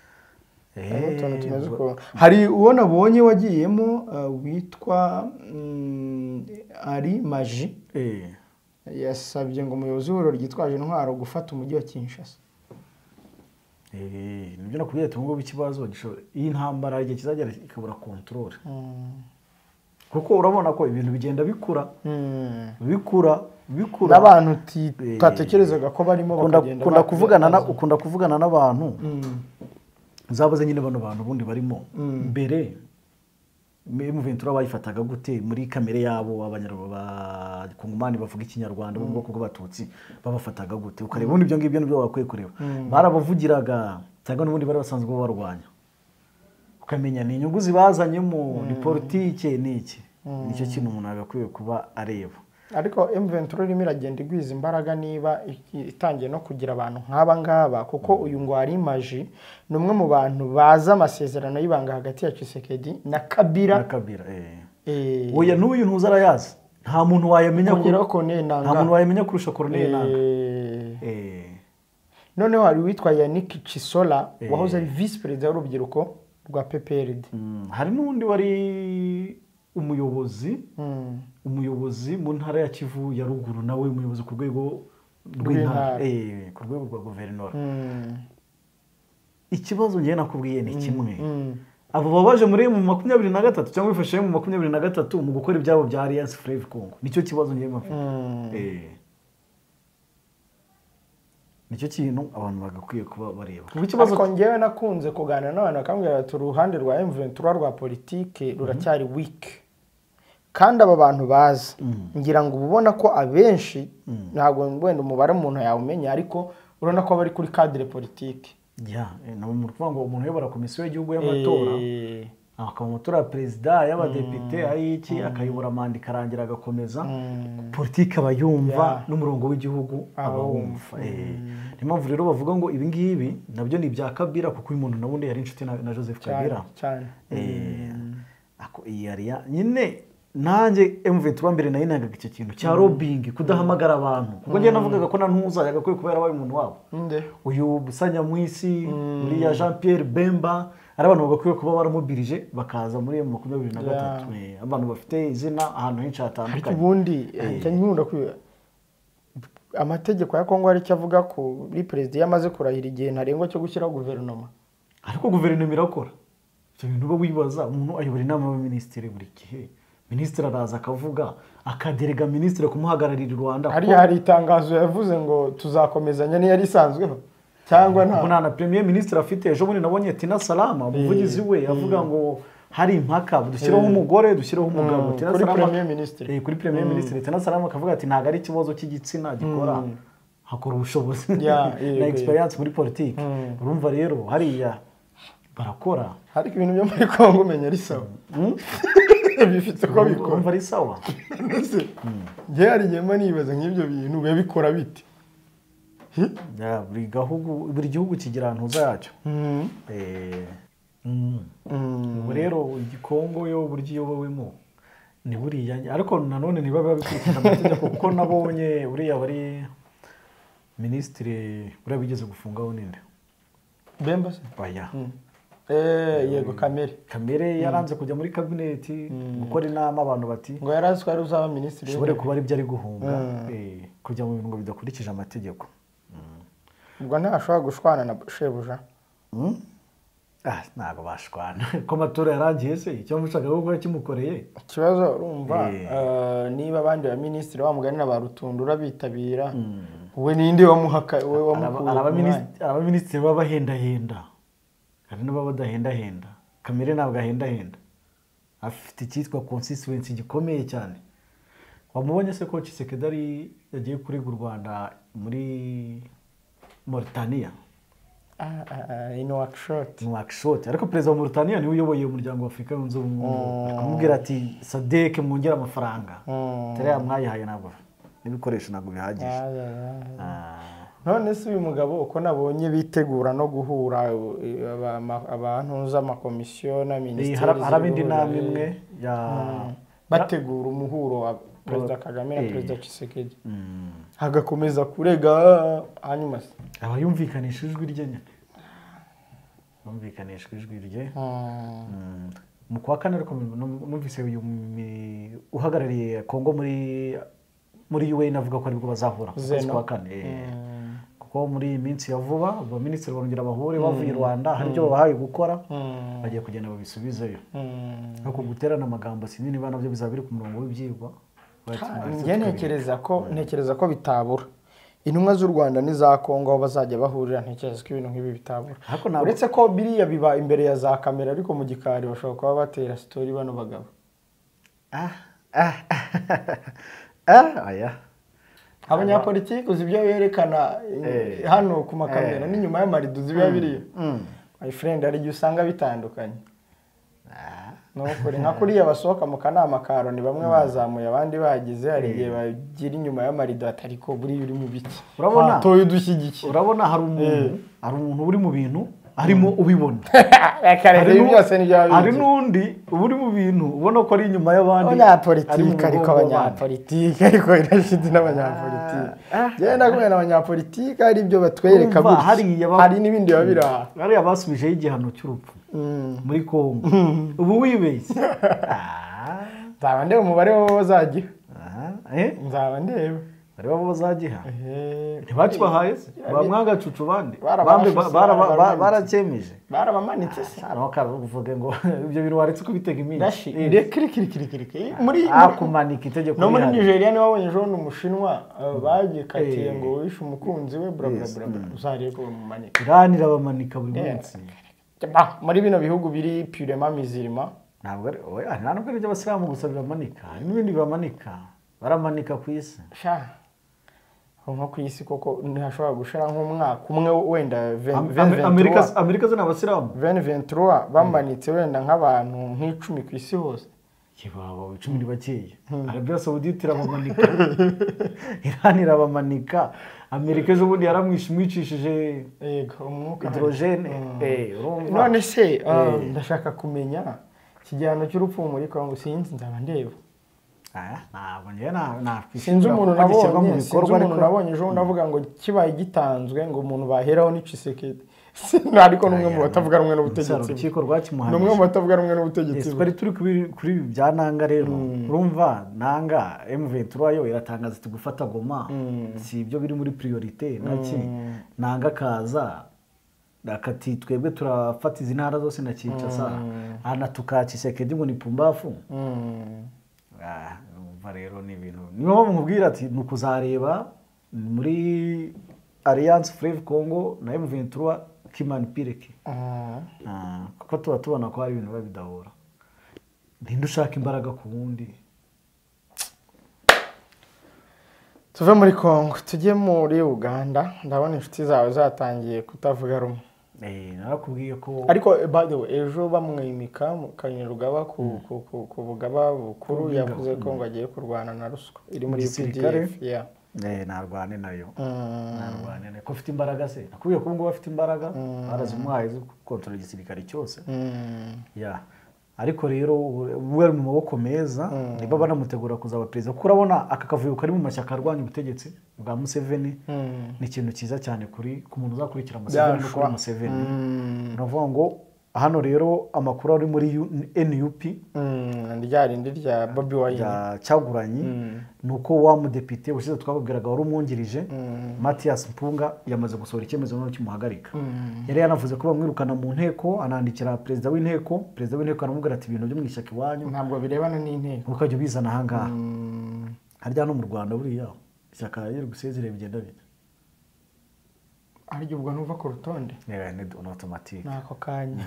[SPEAKER 1] Hari uwo nabonye wagiyemo witwa ari Maji, yasabye ngo umuyobozi w'ihuriro ryitwaje intwaro gufata umujyi wa Kinshasa.
[SPEAKER 2] Nibyo nakubwiye ati ngo ikibazo iyi ntambara igihe kizagera ikabura control, kuko urabona ko ibintu bigenda bikura
[SPEAKER 1] n'abantu tatekerezaga ko barimo
[SPEAKER 2] bakagenda. Ukunda kuvugana n'abantu zabaze nyine bano bantu bundi barimo mbere M23 bayifataga gute muri kamere yabo, abanyarwanda bavuga ikinyarwanda mu bwoko bw'abatutsi babafataga gute, ukareba ubundi ibyo ngibyo nibyo bakwiye kureba. Barabavugiraga cyangwa n'ubundi bari basanzwe barwanya, ukamenya ni inyungu zibazanyemo, ni politike n'iki. Nicyo kintu umuntu agakwiye kuba areba.
[SPEAKER 1] Ariko M23 irimo iragenda igwiza imbaraga niba itangiye no kugira abantu nk'aba ngaba, kuko uyu ngo ari Maji ni umwe mu bantu baza amasezerano y'ibanga hagati ya Tshisekedi na Kabila.
[SPEAKER 2] Oya n'uyu ntuza arayazi, nta muntu wayamenya kurusha Colonel Nanga.
[SPEAKER 1] Noneho hari witwa Yannick Chisola wahoze ari vice president w'urubyiruko rwa PPRD.
[SPEAKER 2] Hari n'undi wari umuyobozi mu ntara ya Kivu ya ruguru, nawe umuyobozi ku rwego rw'intara, ku rwego rwa guverinora. Ikibazo ngiye nakubwiye ni kimwe, abo babaje muri mu 23 cyangwa bifashe mu 23 mu gukora ibyabo bya Alliance Fleuve Congo nicyo kibazo ngiye mafite nicyo kintu abantu bagakwiye kuba bareba
[SPEAKER 1] ikibazo ko ngewe nakunze kuganira n'abantu bakambwira ati uruhande rwa M23 rwa politike ruracyari weak kandi aba bantu baza ngira ngo ubona ko abenshi ntabwo wenda umubare umuntu yawumenya ariko urabona ko bari kuri cadre politique
[SPEAKER 2] nabo mu kuvuga ngo umuntu uyobora komisiyo y'igihugu y'amatora akaba amatora ya perezida y'abadepite ayiki akayobora manda ikarangira agakomeza politike aba yumva n'umurongo w'igihugu aba wumva niyo mpamvu rero bavuga ngo ibi ngibi nabyo ni ibya Kabila kuko uyu muntu nabundi yari inshuti na Joseph Kabila
[SPEAKER 1] cyane
[SPEAKER 2] nyine nanjye M23 mbere nayo nangaga icyo kintu cya lobbying kudahamagara abantu kuko njye navugaga ko nantuza yagakwiye kubera abaye umuntu wabo uyu Busanya Mwisi uriya Jean Pierre Bemba ari abantu bagakwiye kuba baramubirije bakaza muri M23 abantu bafite izina ahantu henshi hatandukanye
[SPEAKER 1] ubundi nkunda kwiba amategeko ya Kongo ari cyo avuga ko muri president yamaze kurahira igihe ntarengwa cyo gushyiraho guverinoma
[SPEAKER 2] ariko guverinoma irakora icyo bintu uba wibaza umuntu ayobora inama y'abaminisitiri buri gihe minisitiri araza akavuga akaderega minisitiri kumuhagararira u Rwanda
[SPEAKER 1] hari itangazo yavuze ngo tuzakomezanya niyo yari isanzweho cyangwa
[SPEAKER 2] nta premier ministre afite ejo bundi nabonye Tina Salama umuvugizi we avuga ngo hari impaka dushyiraho umugore dushyiraho umugabo
[SPEAKER 1] Tina Salama kuri premier ministre
[SPEAKER 2] Tina Salama akavuga ati ntago ari ikibazo cy'igitsina gikora hakora ubushobozi na experience muri politiki urumva rero hariya barakora
[SPEAKER 1] ariko ibintu byo muri Kongo umenya ari sawa bifite ko bikora
[SPEAKER 2] urumva ari sawa
[SPEAKER 1] nge hari nyema nibaza nk'ibyo bintu bikora bite
[SPEAKER 2] buri gihugu kigira ahantu zacyo ubu rero igikongo yo buryo iyobowemo ni buriya ariko nanone niba bikurikije amategeko kuko nabonye uriya wari minisitiri uriya bigeze gufungaho ninde
[SPEAKER 1] Bemba se
[SPEAKER 2] baya
[SPEAKER 1] yego
[SPEAKER 2] Kamere yaranze kujya muri kabineti gukora inama abantu bati
[SPEAKER 1] ngo yarazwe ari uzaba minisitiri
[SPEAKER 2] shobore kuba ari byo ari guhunga kujya mu bintu ngo bidakurikije amategeko
[SPEAKER 1] ubwo ntashobora gushwana na shebuja
[SPEAKER 2] ntabwo bashwana ko amatora yarangiye se icyo mushaka gukora kimukoreye
[SPEAKER 1] ikibazo urumva niba abandi ba minisitiri bamugani na ba Rutundura bitabira we ninde wamuhaka we wamukuye
[SPEAKER 2] abaminisitiri baba bahendahenda hari n'ababa badahendahenda Kamere ntabwo ahendahenda afite icyitwa consistency gikomeye cyane wamubonye se ko Tshisekedi yagiye kurega u Rwanda muri Mauritania
[SPEAKER 1] Nouakchott
[SPEAKER 2] ariko perezida wa Mauritania niwe uyoboye umuryango wa Afurika yunze ubumwe akamubwira ati SADC mwongera amafaranga tere mwayihaye ntabwo n'ibikoresho ntabwo bihagije
[SPEAKER 1] none se uyu mugabo uko nabonye bitegura no guhura abantu z'amakomisiyo na minisiteri
[SPEAKER 2] harabindi nama imwe
[SPEAKER 1] bategura umuhuro wa Perezida Kagame na Perezida Tshisekedi hagakomeza kurega hanyuma
[SPEAKER 2] abayumvikanisha ijwi rye nyine bumvikanishwa ijwi rye mu kwa kane ariko numvise uyu uhagarariye Kongo muri UN avuga ko aribwo bazahura kwa kane kuko muri iyi minsi ya vuba abaminisitiri barongera bahure bavuye i Rwanda hari ibyo babahaye gukora bagiye kugenda babisubizeyo ariko guterana amagambo sinzi niba nabyo bizabiri ku murongo w'ibyigwa
[SPEAKER 1] ntekereza ko bitabura intumwa z'u Rwanda n'iza Kongo aho bazajya bahurira ntekereza ko ibintu nk'ibi bitabura uretse ko biriya biba imbere ya za kamera ariko mu gikari bashobora kuba batera story bano bagabo abanyapolitiki uzi ibyo berekana hano ku makamera n'inyuma y'amarido ziba biriya my friend hari igihe usanga bitandukanye nukuri nka kuriya basohoka mu kanama ka Loni bamwe bazamuye abandi bagize hari igihe bagira inyuma y'amarido atari ko buri uri mu biki
[SPEAKER 2] urabona
[SPEAKER 1] toye udushyigikiye
[SPEAKER 2] urabona hari umuntu uri mu bintu arimo ubibona hari n'undi uri mu bintu ubona ko ari inyuma y'abandi
[SPEAKER 1] abanyapolitiki ariko irashyize n'abanyapolitiki genda kumwe n'abanyapolitiki hari ibyo batwereka hari n'ibindi biba biri aha
[SPEAKER 2] hariya basubijeho igihano cy'urupfu muri Kongo ubu wibeshye
[SPEAKER 1] nzaba ndeba umubare w'abo bazagira nzaba ndeba
[SPEAKER 2] bari babo bazagiha ntibakibahaye se bamwanga cucu bandi baracyemeje
[SPEAKER 1] barabamanitse se
[SPEAKER 2] uvuge ngo ibyo bintu waretse kubitega iminsi
[SPEAKER 1] muri
[SPEAKER 2] kumanika itegeko
[SPEAKER 1] no muri Nigeria niho wabonye ejo n'umushinwa bagikatiye ngo wishe umukunzi we bla bla bla uzariye ko bamumanika
[SPEAKER 2] iranira bamanika buri munsi
[SPEAKER 1] muri bino bihugu biri purement musulman
[SPEAKER 2] ntabwo nta nubwo ibyo abasilamu gusa bibamanika n'ibindi bibamanika baramanika ku isi
[SPEAKER 1] nko ku isi koko ntihashobora gushira nk'umwaka umwe wenda
[SPEAKER 2] Amerika zo n'abasilamu
[SPEAKER 1] 2023 bamanitse wenda nk'abantu nk'icumi ku isi hose
[SPEAKER 2] kibabo 10 ni bakeya Arabia Saudite irabamanika Iran irabamanika Amerika ejo bundi yaramwishimwicishije
[SPEAKER 1] umwuka
[SPEAKER 2] hydrogene
[SPEAKER 1] none se ndashaka kumenya ikijyano cy'urupfu muri Kongo sinzi nzaba ndeba
[SPEAKER 2] ntabwo njye na
[SPEAKER 1] sinzi umuntu nabonye ejo ndavuga ngo kibaye gitanzwe ngo umuntu baheraho n'Tshisekedi ariko n'umwe mu batavuga rumwe n'ubutegetsi
[SPEAKER 2] urukiko rwakimuhanije
[SPEAKER 1] n'umwe mu batavuga rumwe n'ubutegetsi
[SPEAKER 2] twari turi kuri bya nanga rero urumva nanga M23 yo iratangaza iti gufata Goma si ibyo biri muri priorite naki nanga kaza akati twebwe turafata izi ntara zose na Kinshasa ana tukakisekedi ngo ni pumbafu umva rero ni ibintu niho mubwira ati nukuzareba muri Alliance Fleuve Congo na M23 Kimani Pireke kuko tuba tubona ko hari ibintu biba bidahura ntinde ushaka imbaraga ku wundi
[SPEAKER 1] tuve muri Congo tujye muri Uganda ndabona inshuti zawe zatangiye kutavuga rumwe
[SPEAKER 2] narakubwiye ko
[SPEAKER 1] ariko by the way ejo bamwimika mu Kainerugaba ku bugaba bukuru yavuze ko ngo agiye kurwana na ruswa iri muri PDF
[SPEAKER 2] narwane nayo narwane ko ufite imbaraga se nakubwiye ko ngo bafite imbaraga barazimwaye zo kontrola igisirikare cyose ariko rero ubu ari mu maboko meza niba banamutegura kuzaba perezida kuko urabona aka kavuyo kari mu mashyaka arwanya ubutegetsi bwa Museveni ni ikintu cyiza cyane ku muntu uzakurikira Museveni no kuri Museveni navuga ngo hano rero amakuru ari muri NUP
[SPEAKER 1] ryarindi rya Bobi Wine
[SPEAKER 2] cyaguranye nuko wa mudepite ushize twababwiraga wari umwungirije Mathias Mpunga yamaze gusohora icyemezo no kimuhagarika yari yanavuze ko bamwirukana mu nteko anandikira perezida w'inteko aramubwira ati ibintu byo mu ishyaka iwanyu
[SPEAKER 1] ntabwo birebana n'inteko
[SPEAKER 2] ukajya bizana ahangaha harya no mu Rwanda buriya ishyaka riri gusezerera bigenda bite
[SPEAKER 1] ariko ubwo ntuva ku rutonde
[SPEAKER 2] ni automatique
[SPEAKER 1] nako kanya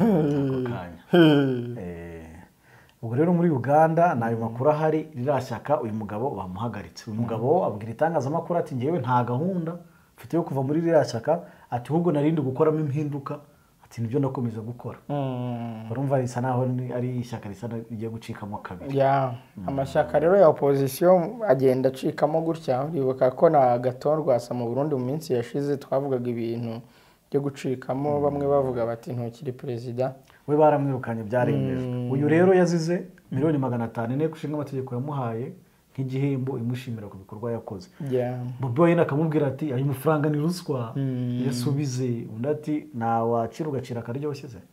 [SPEAKER 2] ubwo rero muri Uganda nayo makuru ahari rirashyaka uyu mugabo bamuhagaritse uyu mugabo abwira itangazamakuru ati ngewe nta gahunda mfite yo kuva muri rirashyaka ati ahubwo narindi gukoramo impinduka ati nibyo nakomeza gukora urumva risa naho ari ishyaka risa rigiye gucikamo kabiri
[SPEAKER 1] amashyaka rero ya opposition agenda acikamo gutya uribuka ko na Gatorwasa mu Burundi mu minsi yashize twavugaga ibintu byo gucikamo bamwe bavuga bati ntukiri perezida
[SPEAKER 2] we baramwirukanye byaremejwe uyu rero yazize miliyoni 500 ne kushinga amategeko yamuhaye nk'igihembo imushimira ku bikorwa yakoze Bobi Wine akamubwira ati ayo mafaranga ni ruswa yasubize undi ati na wacira ugacira akaryoshye se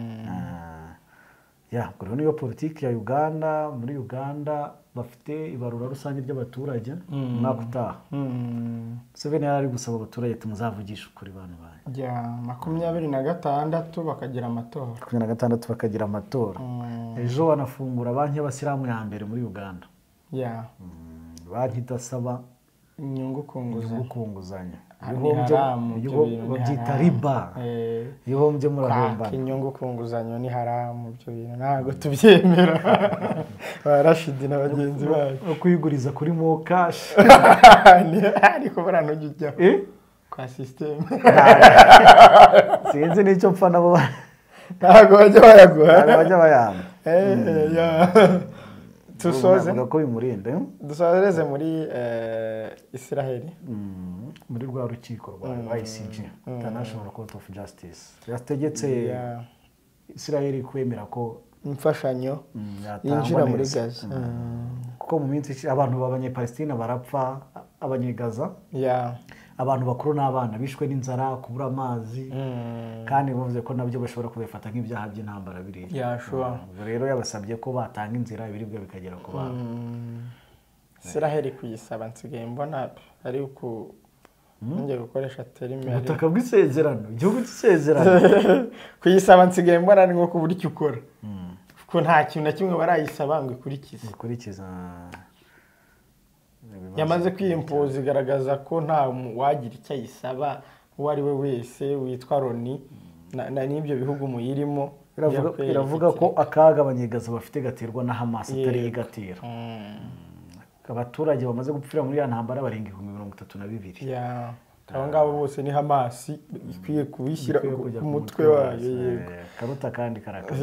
[SPEAKER 2] ubwo niyo politiki ya Uganda muri Uganda bafite ibarura rusange ry'abaturage umwaka utaha Museveni yari ari gusaba abaturage tumuzavugisha ukuri bantu bayo
[SPEAKER 1] 26 bakagira amatora
[SPEAKER 2] ejo banafungura banki y'abasilamu ya mbere muri Uganda banki idasaba
[SPEAKER 1] inyungu
[SPEAKER 2] kunguzanya babyita riba ihombye murahomba
[SPEAKER 1] inyungu kunguzanyo ni haramu ibyo bintu ntabwo tubyemera barashidi na bagenzi bacu
[SPEAKER 2] kuyiguriza kuri mo cash
[SPEAKER 1] ariko baranujya kwa system
[SPEAKER 2] sinzi nicyo mpfa nabo
[SPEAKER 1] ntabwo bajya bayaguha
[SPEAKER 2] bayamba
[SPEAKER 1] tusoze
[SPEAKER 2] ko bimurinde
[SPEAKER 1] dusozereze muri Israeli
[SPEAKER 2] muri rwa rukiko rwa ICJ International Court of Justice yategetse Israeli kwemera ko
[SPEAKER 1] imfashanyo yinjira muri Gaza
[SPEAKER 2] kuko mu minsi abantu b'abanyepalestina barapfa abanyegaza abantu bakuru n'abana bishwe n'inzara kubura amazi kandi bavuze ko nabyo bashobora kubifata nk'ibyaha by'intambara biriya
[SPEAKER 1] yashwa
[SPEAKER 2] rero yabasabye ko batanga inzira ibiribwa bikagera ku bantu
[SPEAKER 1] Israel kuyisaba nsigaye mbona ari uku ngiye gukoresha terime
[SPEAKER 2] ubutaka bw'isezerano igihugu cy'isezerano
[SPEAKER 1] kuyisaba nsigaye mbona ari nko kubura icyo ukora kuko nta kintu na kimwe barayisaba ngo ikurikize yamaze kwiyimpoza igaragaza ko nta wagira icyo ayisaba uwo ari we wese witwa Loni n'ibyo bihugu muyirimo
[SPEAKER 2] iravuga ko akaga abanyegaza bafite gaterwa na Hamas atari igatera abaturage bamaze gupfira muri ya ntambara barenga 32,000
[SPEAKER 1] abo ngabo bose ni Hamas ikwiye kubishyira ku mutwe wayo yego
[SPEAKER 2] karuta kandi karakaza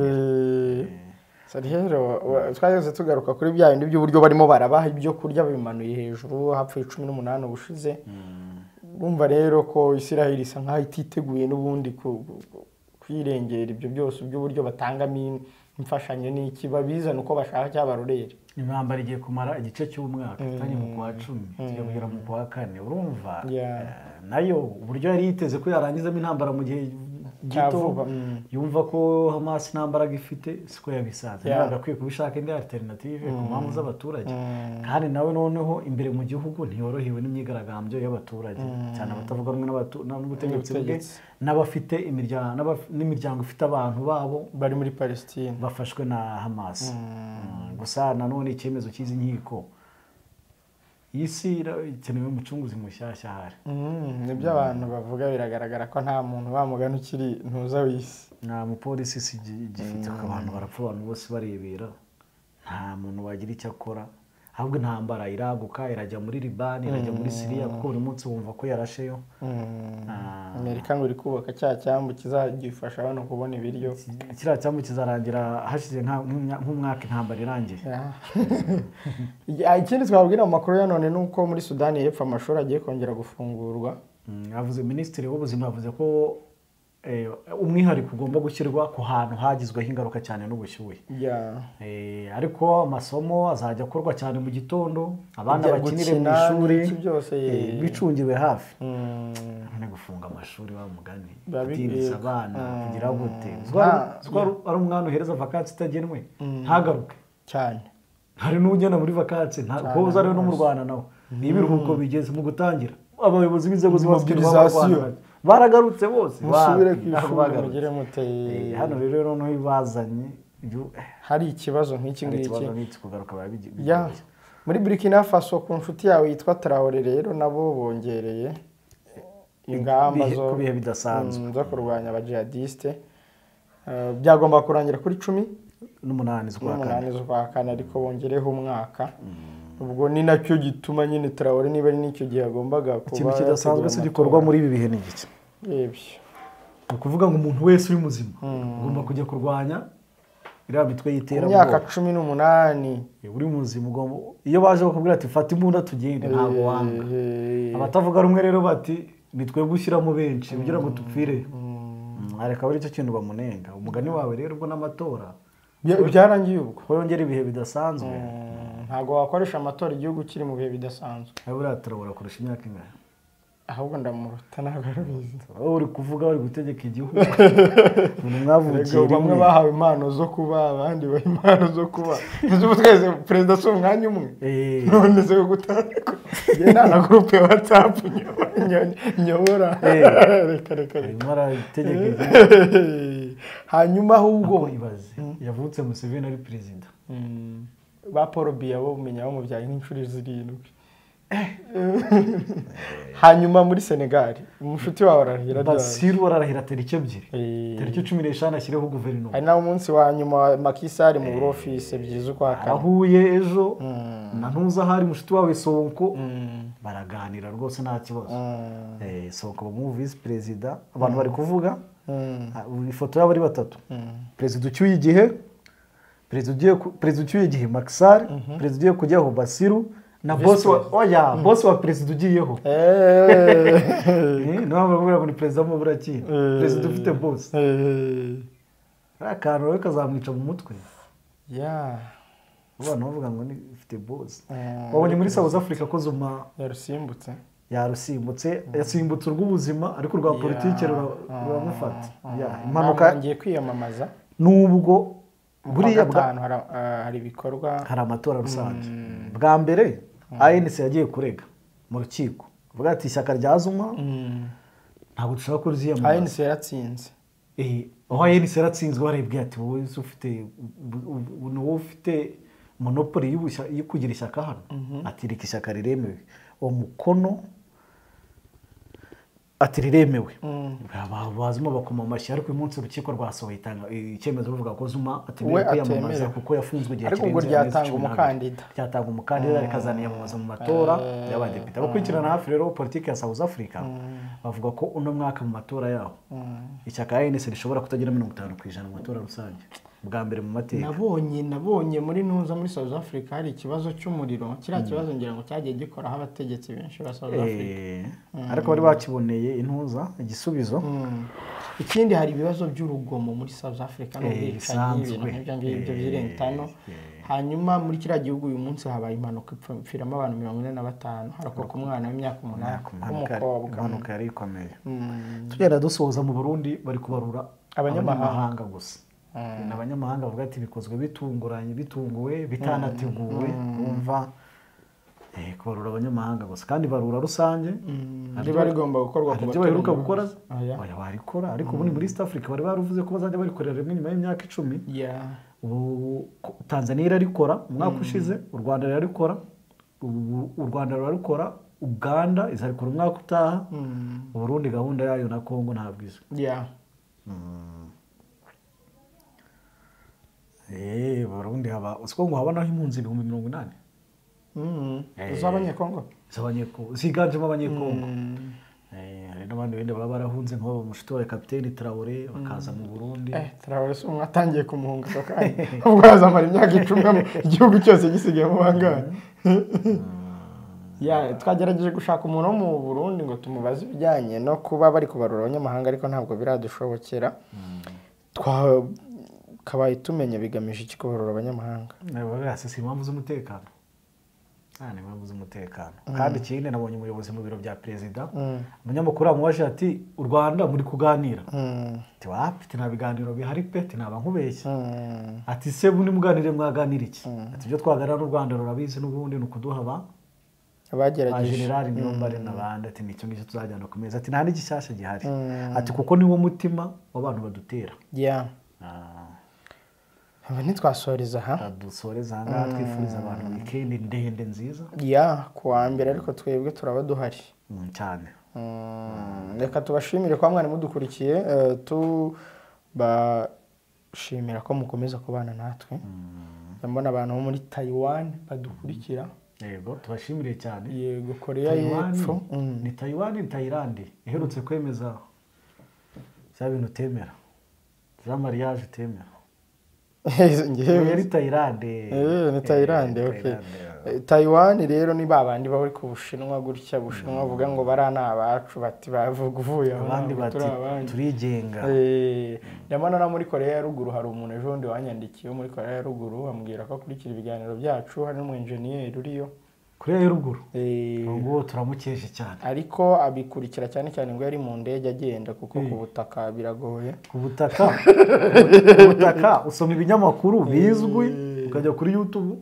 [SPEAKER 1] rero twageze tugaruka kuri bya bindi by'uburyo barimo barabaha ibyo kurya bimanuye hejuru hapfuye 18 ubushize bumva rero ko Israel isa nkaho ititeguye n'ubundi kwirengera ibyo byose by'uburyo batangamo imfashanyo n'iki babizana uko bashaka cyabarorere
[SPEAKER 2] intambara igiye kumara igice cy'umwaka tanye mu kwa 10 kugera mu kwa 4 urumva nayo uburyo yari yiteze ko yarangizamo intambara mu gihe gito yumva ko Hamas intambara gifite siko yabisanze yagakwiye kubishaka indi alternative ku mpamvu z'abaturage kandi nawe noneho imbere mu gihugu ntiyorohewe n'imyigaragambyo y'abaturage cyane abatavuga rumwe n'ubutegetsi bwe n'abafite n'imiryango ifite abantu babo
[SPEAKER 1] bari muri Palestine
[SPEAKER 2] bafashwe na Hamas gusa nanone icyemezo cy'izi nkiko isi ikenewe umucunguzi mushyashya hari
[SPEAKER 1] nibyo abantu bavuga biragaragara ko nta muntu bamugana ukiri ntuza w'isi
[SPEAKER 2] nta mupolisi si gifite ko abantu barapfa abantu bose barebera nta muntu wagira icyo akora ahubwo intambara iraguka irajya muri Libani irajya muri Syria kuko buri munsi wumva ko yarasheyo
[SPEAKER 1] Amerika ngo iri kubaka cya cyambu kizagifasha abantu kubona ibiryo
[SPEAKER 2] kiriya cyambu kizarangira hashize nk'umwaka intambara irangiye
[SPEAKER 1] ikindi twabwira mu makuru ya none nuko muri Sudani y'Epfo amashuri agiye kongera gufungurwa
[SPEAKER 2] yavuze minisitiri w'ubuzima yavuze ko umwihariko ugomba gushyirwa ku hantu hagizweho ingaruka cyane n'ubushyuhe ariko amasomo azajya akorwa cyane mu gitondo abana bakinire mu ishuri bicungiwe hafi none gufunga amashuri wa mugani batindiza abana kugira gute ari umwana uhereza vakansi itagenwe ntagaruke
[SPEAKER 1] cyane
[SPEAKER 2] hari n'ugenda muri vakansi ntabwo uza rero no mu Rwanda nawe n'ibiruhuko bigeze mu gutangira abayobozi b'inzego z'imobilisation baragarutse bose
[SPEAKER 1] musubire kwishuri muteye
[SPEAKER 2] hano rero no ibazanye
[SPEAKER 1] hari ikibazo nk'iki
[SPEAKER 2] ngiki kugaruka
[SPEAKER 1] muri Burkina Faso ku nshuti yawe yitwa Traoré rero nabo bongereye ingamba zo
[SPEAKER 2] kubihe bidasanzwe
[SPEAKER 1] zo kurwanya abajihadiste byagomba kurangira kuri
[SPEAKER 2] 18
[SPEAKER 1] z'ukwa kane ariko bongereho umwaka ubwo ni nacyo gituma nyine Traoré niba ari nicyo gihe agombaga kuba
[SPEAKER 2] ikintu kidasanzwe se gikorwa muri ibi bihe n'igiki ukuvuga ngo umuntu wese uri muzima ugomba kujya kurwanya iriya mitwe yitera
[SPEAKER 1] imyaka 18
[SPEAKER 2] uri muzima ugomba iyo baje bakubwira ati fata imbunda tugende ntabwo wanga abatavuga rumwe rero bati nitwe gushyiramo benshi kugira ngo tupfire areka bari cyo kintu bamunenga umugani wawe rero ubwo n'amatora
[SPEAKER 1] byarangiye ubwo
[SPEAKER 2] bongera ibihe bidasanzwe
[SPEAKER 1] ntago wakoresha amatora igihugu kiri mu bihe bidasanzwe
[SPEAKER 2] abura Traoré kurusha imyaka ingana
[SPEAKER 1] ahubwo ndamuruta ntabwo arabizi
[SPEAKER 2] uri kuvuga uri gutegeka igihugu mwavukiye
[SPEAKER 1] bamwe bahawe impano zo kuba abandi baha impano zo kuba ubu twese perezida si umwanya umwe none se gutandika nta na groupe ya WhatsApp nyobora reka
[SPEAKER 2] arategeka igihugu
[SPEAKER 1] hanyuma ahubwo
[SPEAKER 2] ibaze yavutse Museveni ari perezida
[SPEAKER 1] ba Paul Biya bo umenya mu byaye n'inshuro 7 hanyuma muri Senegal umushuti wawe arahira
[SPEAKER 2] Basiru arahira tariki 2 tariki 15 ashyireho guverinoma
[SPEAKER 1] hari nawo munsi wa nyuma Macky Sall mu office byiza kwa kane
[SPEAKER 2] ahuye ejo na ntuza hari umushuti wawe Sonko baraganira rwose nta kibazo Sonko mu vice president abantu bari kuvuga ifoto y'abari batatu president ucyuye igihe perezida ucyuye igihe Macky Sall perezida ugiye kujyaho Basiru na boss wa perezida ugiyeho no bamubwira ngo ni perezida mu buraki perezida ufite boss akantu rero kazamwica mu mutwe ubona bavuga ngo ni ufite boss wabonye muri South Africa ko Zuma yarusimbutse yasimbutse urw'ubuzima ariko rwa politike ruramufata
[SPEAKER 1] impanuka ngiye kwiyamamaza
[SPEAKER 2] nubwo
[SPEAKER 1] buriya hari ibikorwa
[SPEAKER 2] hari amatora rusange bwa mbere ANC yagiye kurega mu rukiko avuga ati ishyaka rya Zuma ntabwo dushaka ko riziyamamaza.
[SPEAKER 1] ANC yaratsinze.
[SPEAKER 2] Aho ANC yaratsinzwe barebwe ati wowe ufite monopoli yo kugira ishyaka hano, ati reka ishyaka riremewe umukono, ati riremewe. Bazuma bakoma amashyi, ariko uyu munsi urukiko rwasohoye icyemezo ruvuga ko Zuma atemerewe kwiyamamaza kuko yafunzwe igihe
[SPEAKER 1] kirenze. Ariko ngo
[SPEAKER 2] ryatanga umukandida rikazaniyamamaza mu matora y'abadepite. Abakurikirana hafi rero politiki ya South Africa bavuga ko uno mwaka mu matora yaho ishyaka ANC rishobora kutagira 50% mu matora rusange bwa mbere mu mateka.
[SPEAKER 1] Nabonye muri ntuza muri South Africa hari ikibazo cy'umuriro, kiriya kibazo ngira ngo cyagiye gikoraho abategetsi benshi ba South Africa,
[SPEAKER 2] ariko bari bakiboneye intuza igisubizo.
[SPEAKER 1] Ikindi hari ibibazo by'urugomo muri South Africa n'ubwicanyi, ibintu nk'ibyo by'irengano. Hanyuma muri kiriya gihugu uyu munsi habaye impanuka ipfiramo abantu 45, harakoka umwana w'imyaka 8 w'umukobwa.
[SPEAKER 2] Impanuka yari ikomeye. Tugenda dusoza mu Burundi bari kubarura abanyamahanga gusa. Abanyamahanga bavuga ati bikozwe bitunguwe bitanateguwe, umva kubarura abanyamahanga gusa, kandi barura rusange
[SPEAKER 1] niba rigomba gukorwa
[SPEAKER 2] ku baheruka gukora barikora. Ariko ubundi muri East Africa bari baruvuze ko bazajya barikorera rimwe nyuma y'imyaka 10. Ubu Tanzania irarikora umwaka ushize, u Rwanda rurarikora, Uganda izarikora umwaka utaha, Burundi gahunda yayo na Kongo ntabwo izo. Burundi haba usiko ngo habana impunzi 80.
[SPEAKER 1] Z'abanyekongo.
[SPEAKER 2] Ziganjemo abanyekongo. Hari n'abandi bende baba barahunze nk'abo mushitore Kapiteni Traoré bakaza mu Burundi.
[SPEAKER 1] Traoré so mwatangiye kumuhunga kandi ubwo azamara imyaka 10 igihugu cyose gisigaye mu bangana. Twagerageje gushaka umuntu wo mu Burundi ngo tumubaze ibijyanye no kuba bari kubarura abanyamahanga, ariko ntabwo biradushobokera. Kabaye tumenye bigamije iki kubarura abanyamahanga.
[SPEAKER 2] Si impamvu z'umutekano. Ni impamvu z'umutekano. Kandi ikindi nabonye umuyobozi mu biro bya perezida, umunyamakuru amubaje ati u Rwanda muri kuganira. Ati wapite nta biganiro bihari pe, ati naba nkubeshye. Ati se bundi muganire mwaganira iki? Ati byo twaganira n'u Rwanda rurabizi n'ubundi nukuduha
[SPEAKER 1] abagerageje
[SPEAKER 2] General Niyombare n'abandi, ati nicyo ngicyo tuzajyana ku meza. Ati nta n'igishyashya gihari. Ati kuko niwo mutima w'abantu badutera.
[SPEAKER 1] Aba ntitwasoreza aha.
[SPEAKER 2] Dusoreza aha twifuriza abantu weekend ndende nziza.
[SPEAKER 1] Kuwa mbere ariko twebwe turaba duhari.
[SPEAKER 2] Cyane.
[SPEAKER 1] Reka tubashimire kwa mwari mudukurikiye, tubashimira ko mukomeza kubana natwe. Ndabona abantu bo muri Taiwan badukurikira.
[SPEAKER 2] Yego tubashimire cyane.
[SPEAKER 1] Yego Korea y'Epfo.
[SPEAKER 2] Ni Taiwan ni Thailand iherutse kwemeza cya bintu temera. Za mariage temera. Yari Thailand.
[SPEAKER 1] Ni Thailand, okay. Taiwan rero ni babandi bari ku Bushinwa gutya, Bushinwa bavuga ngo barana abacu bati bavuga uvuye
[SPEAKER 2] abandi bati turigenga.
[SPEAKER 1] Ndabona na muri Korea ya Ruguru hari umuntu ejondi wanyandikiye muri Korea ya Ruguru amubwira ko akurikira ibiganiro byacu, hari n'umu engineer uriyo
[SPEAKER 2] Korea ya Ruguru. Ubwo turamukeje cyane.
[SPEAKER 1] Ariko abikurikira cyane cyane ngo yari mu ndege agenda kuko ku butaka biragoye.
[SPEAKER 2] Ku butaka usoma ibinyamakuru bizwi ukajya kuri YouTube.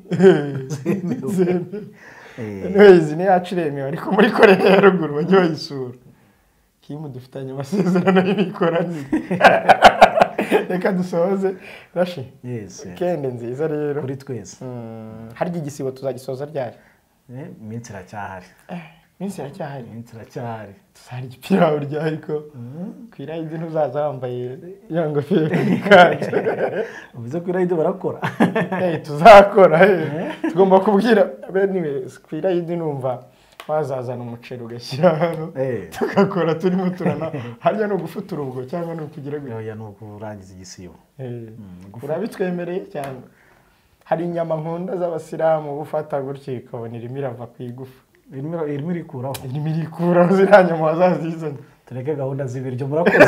[SPEAKER 1] Izi ni yaciremewe ariko muri Korea ya Ruguru bajye bayisura. Kimu dufitanye amasezerano y'imikoranire. Reka dusoze Rashi. Kende nziza rero
[SPEAKER 2] kuri twese.
[SPEAKER 1] Harya igisibo tuzagisoza ryari?
[SPEAKER 2] Iminsi iracyahari.
[SPEAKER 1] Iminsi iracyahari. Tuzari igipira ryari ko kwirayidi ntuzaza wambaye ya ngofero kandi
[SPEAKER 2] ubize kwirayidi barakora.
[SPEAKER 1] Tuzakora tugomba kubwira bene kwirayidi numva wazazana umuceri ugashyira hano tugakora turimo turana harya no gufutura ubwo cyangwa no kugira
[SPEAKER 2] oya no kurangiza igisibo.
[SPEAKER 1] Urabitwemereye cyane. Hari inyama nkunda z'abasilamu bufata gutyo ikabona irimo irava ku igufa.
[SPEAKER 2] Irimo irikuraho
[SPEAKER 1] ziriya nyama wazazizanye.
[SPEAKER 2] Tureke gahunda z'ibiryo murakoze.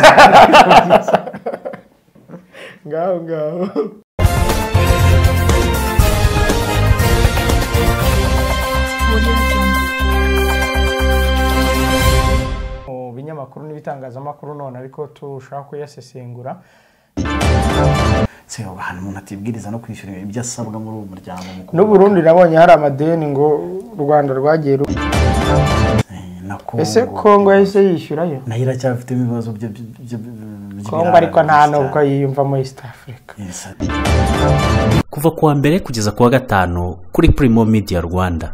[SPEAKER 1] Ngaho mu binyamakuru n'ibitangazamakuru none ariko tushaka kuyasesengura.
[SPEAKER 2] ahantu umuntu atibwiriza no kwishyura ibyo asabwa muri uwo muryango
[SPEAKER 1] n'u Burundi nabonye hari amadeni ngo u Rwanda rwagiye ese Kongo yahise yishyurayo
[SPEAKER 2] nayo iracyafite ibibazo byo
[SPEAKER 1] Kongo ariko nta nubwo yiyumvamo East Africa
[SPEAKER 3] kuva kuwa mbere kugeza kuwa gatanu kuri Primo Media Rwanda.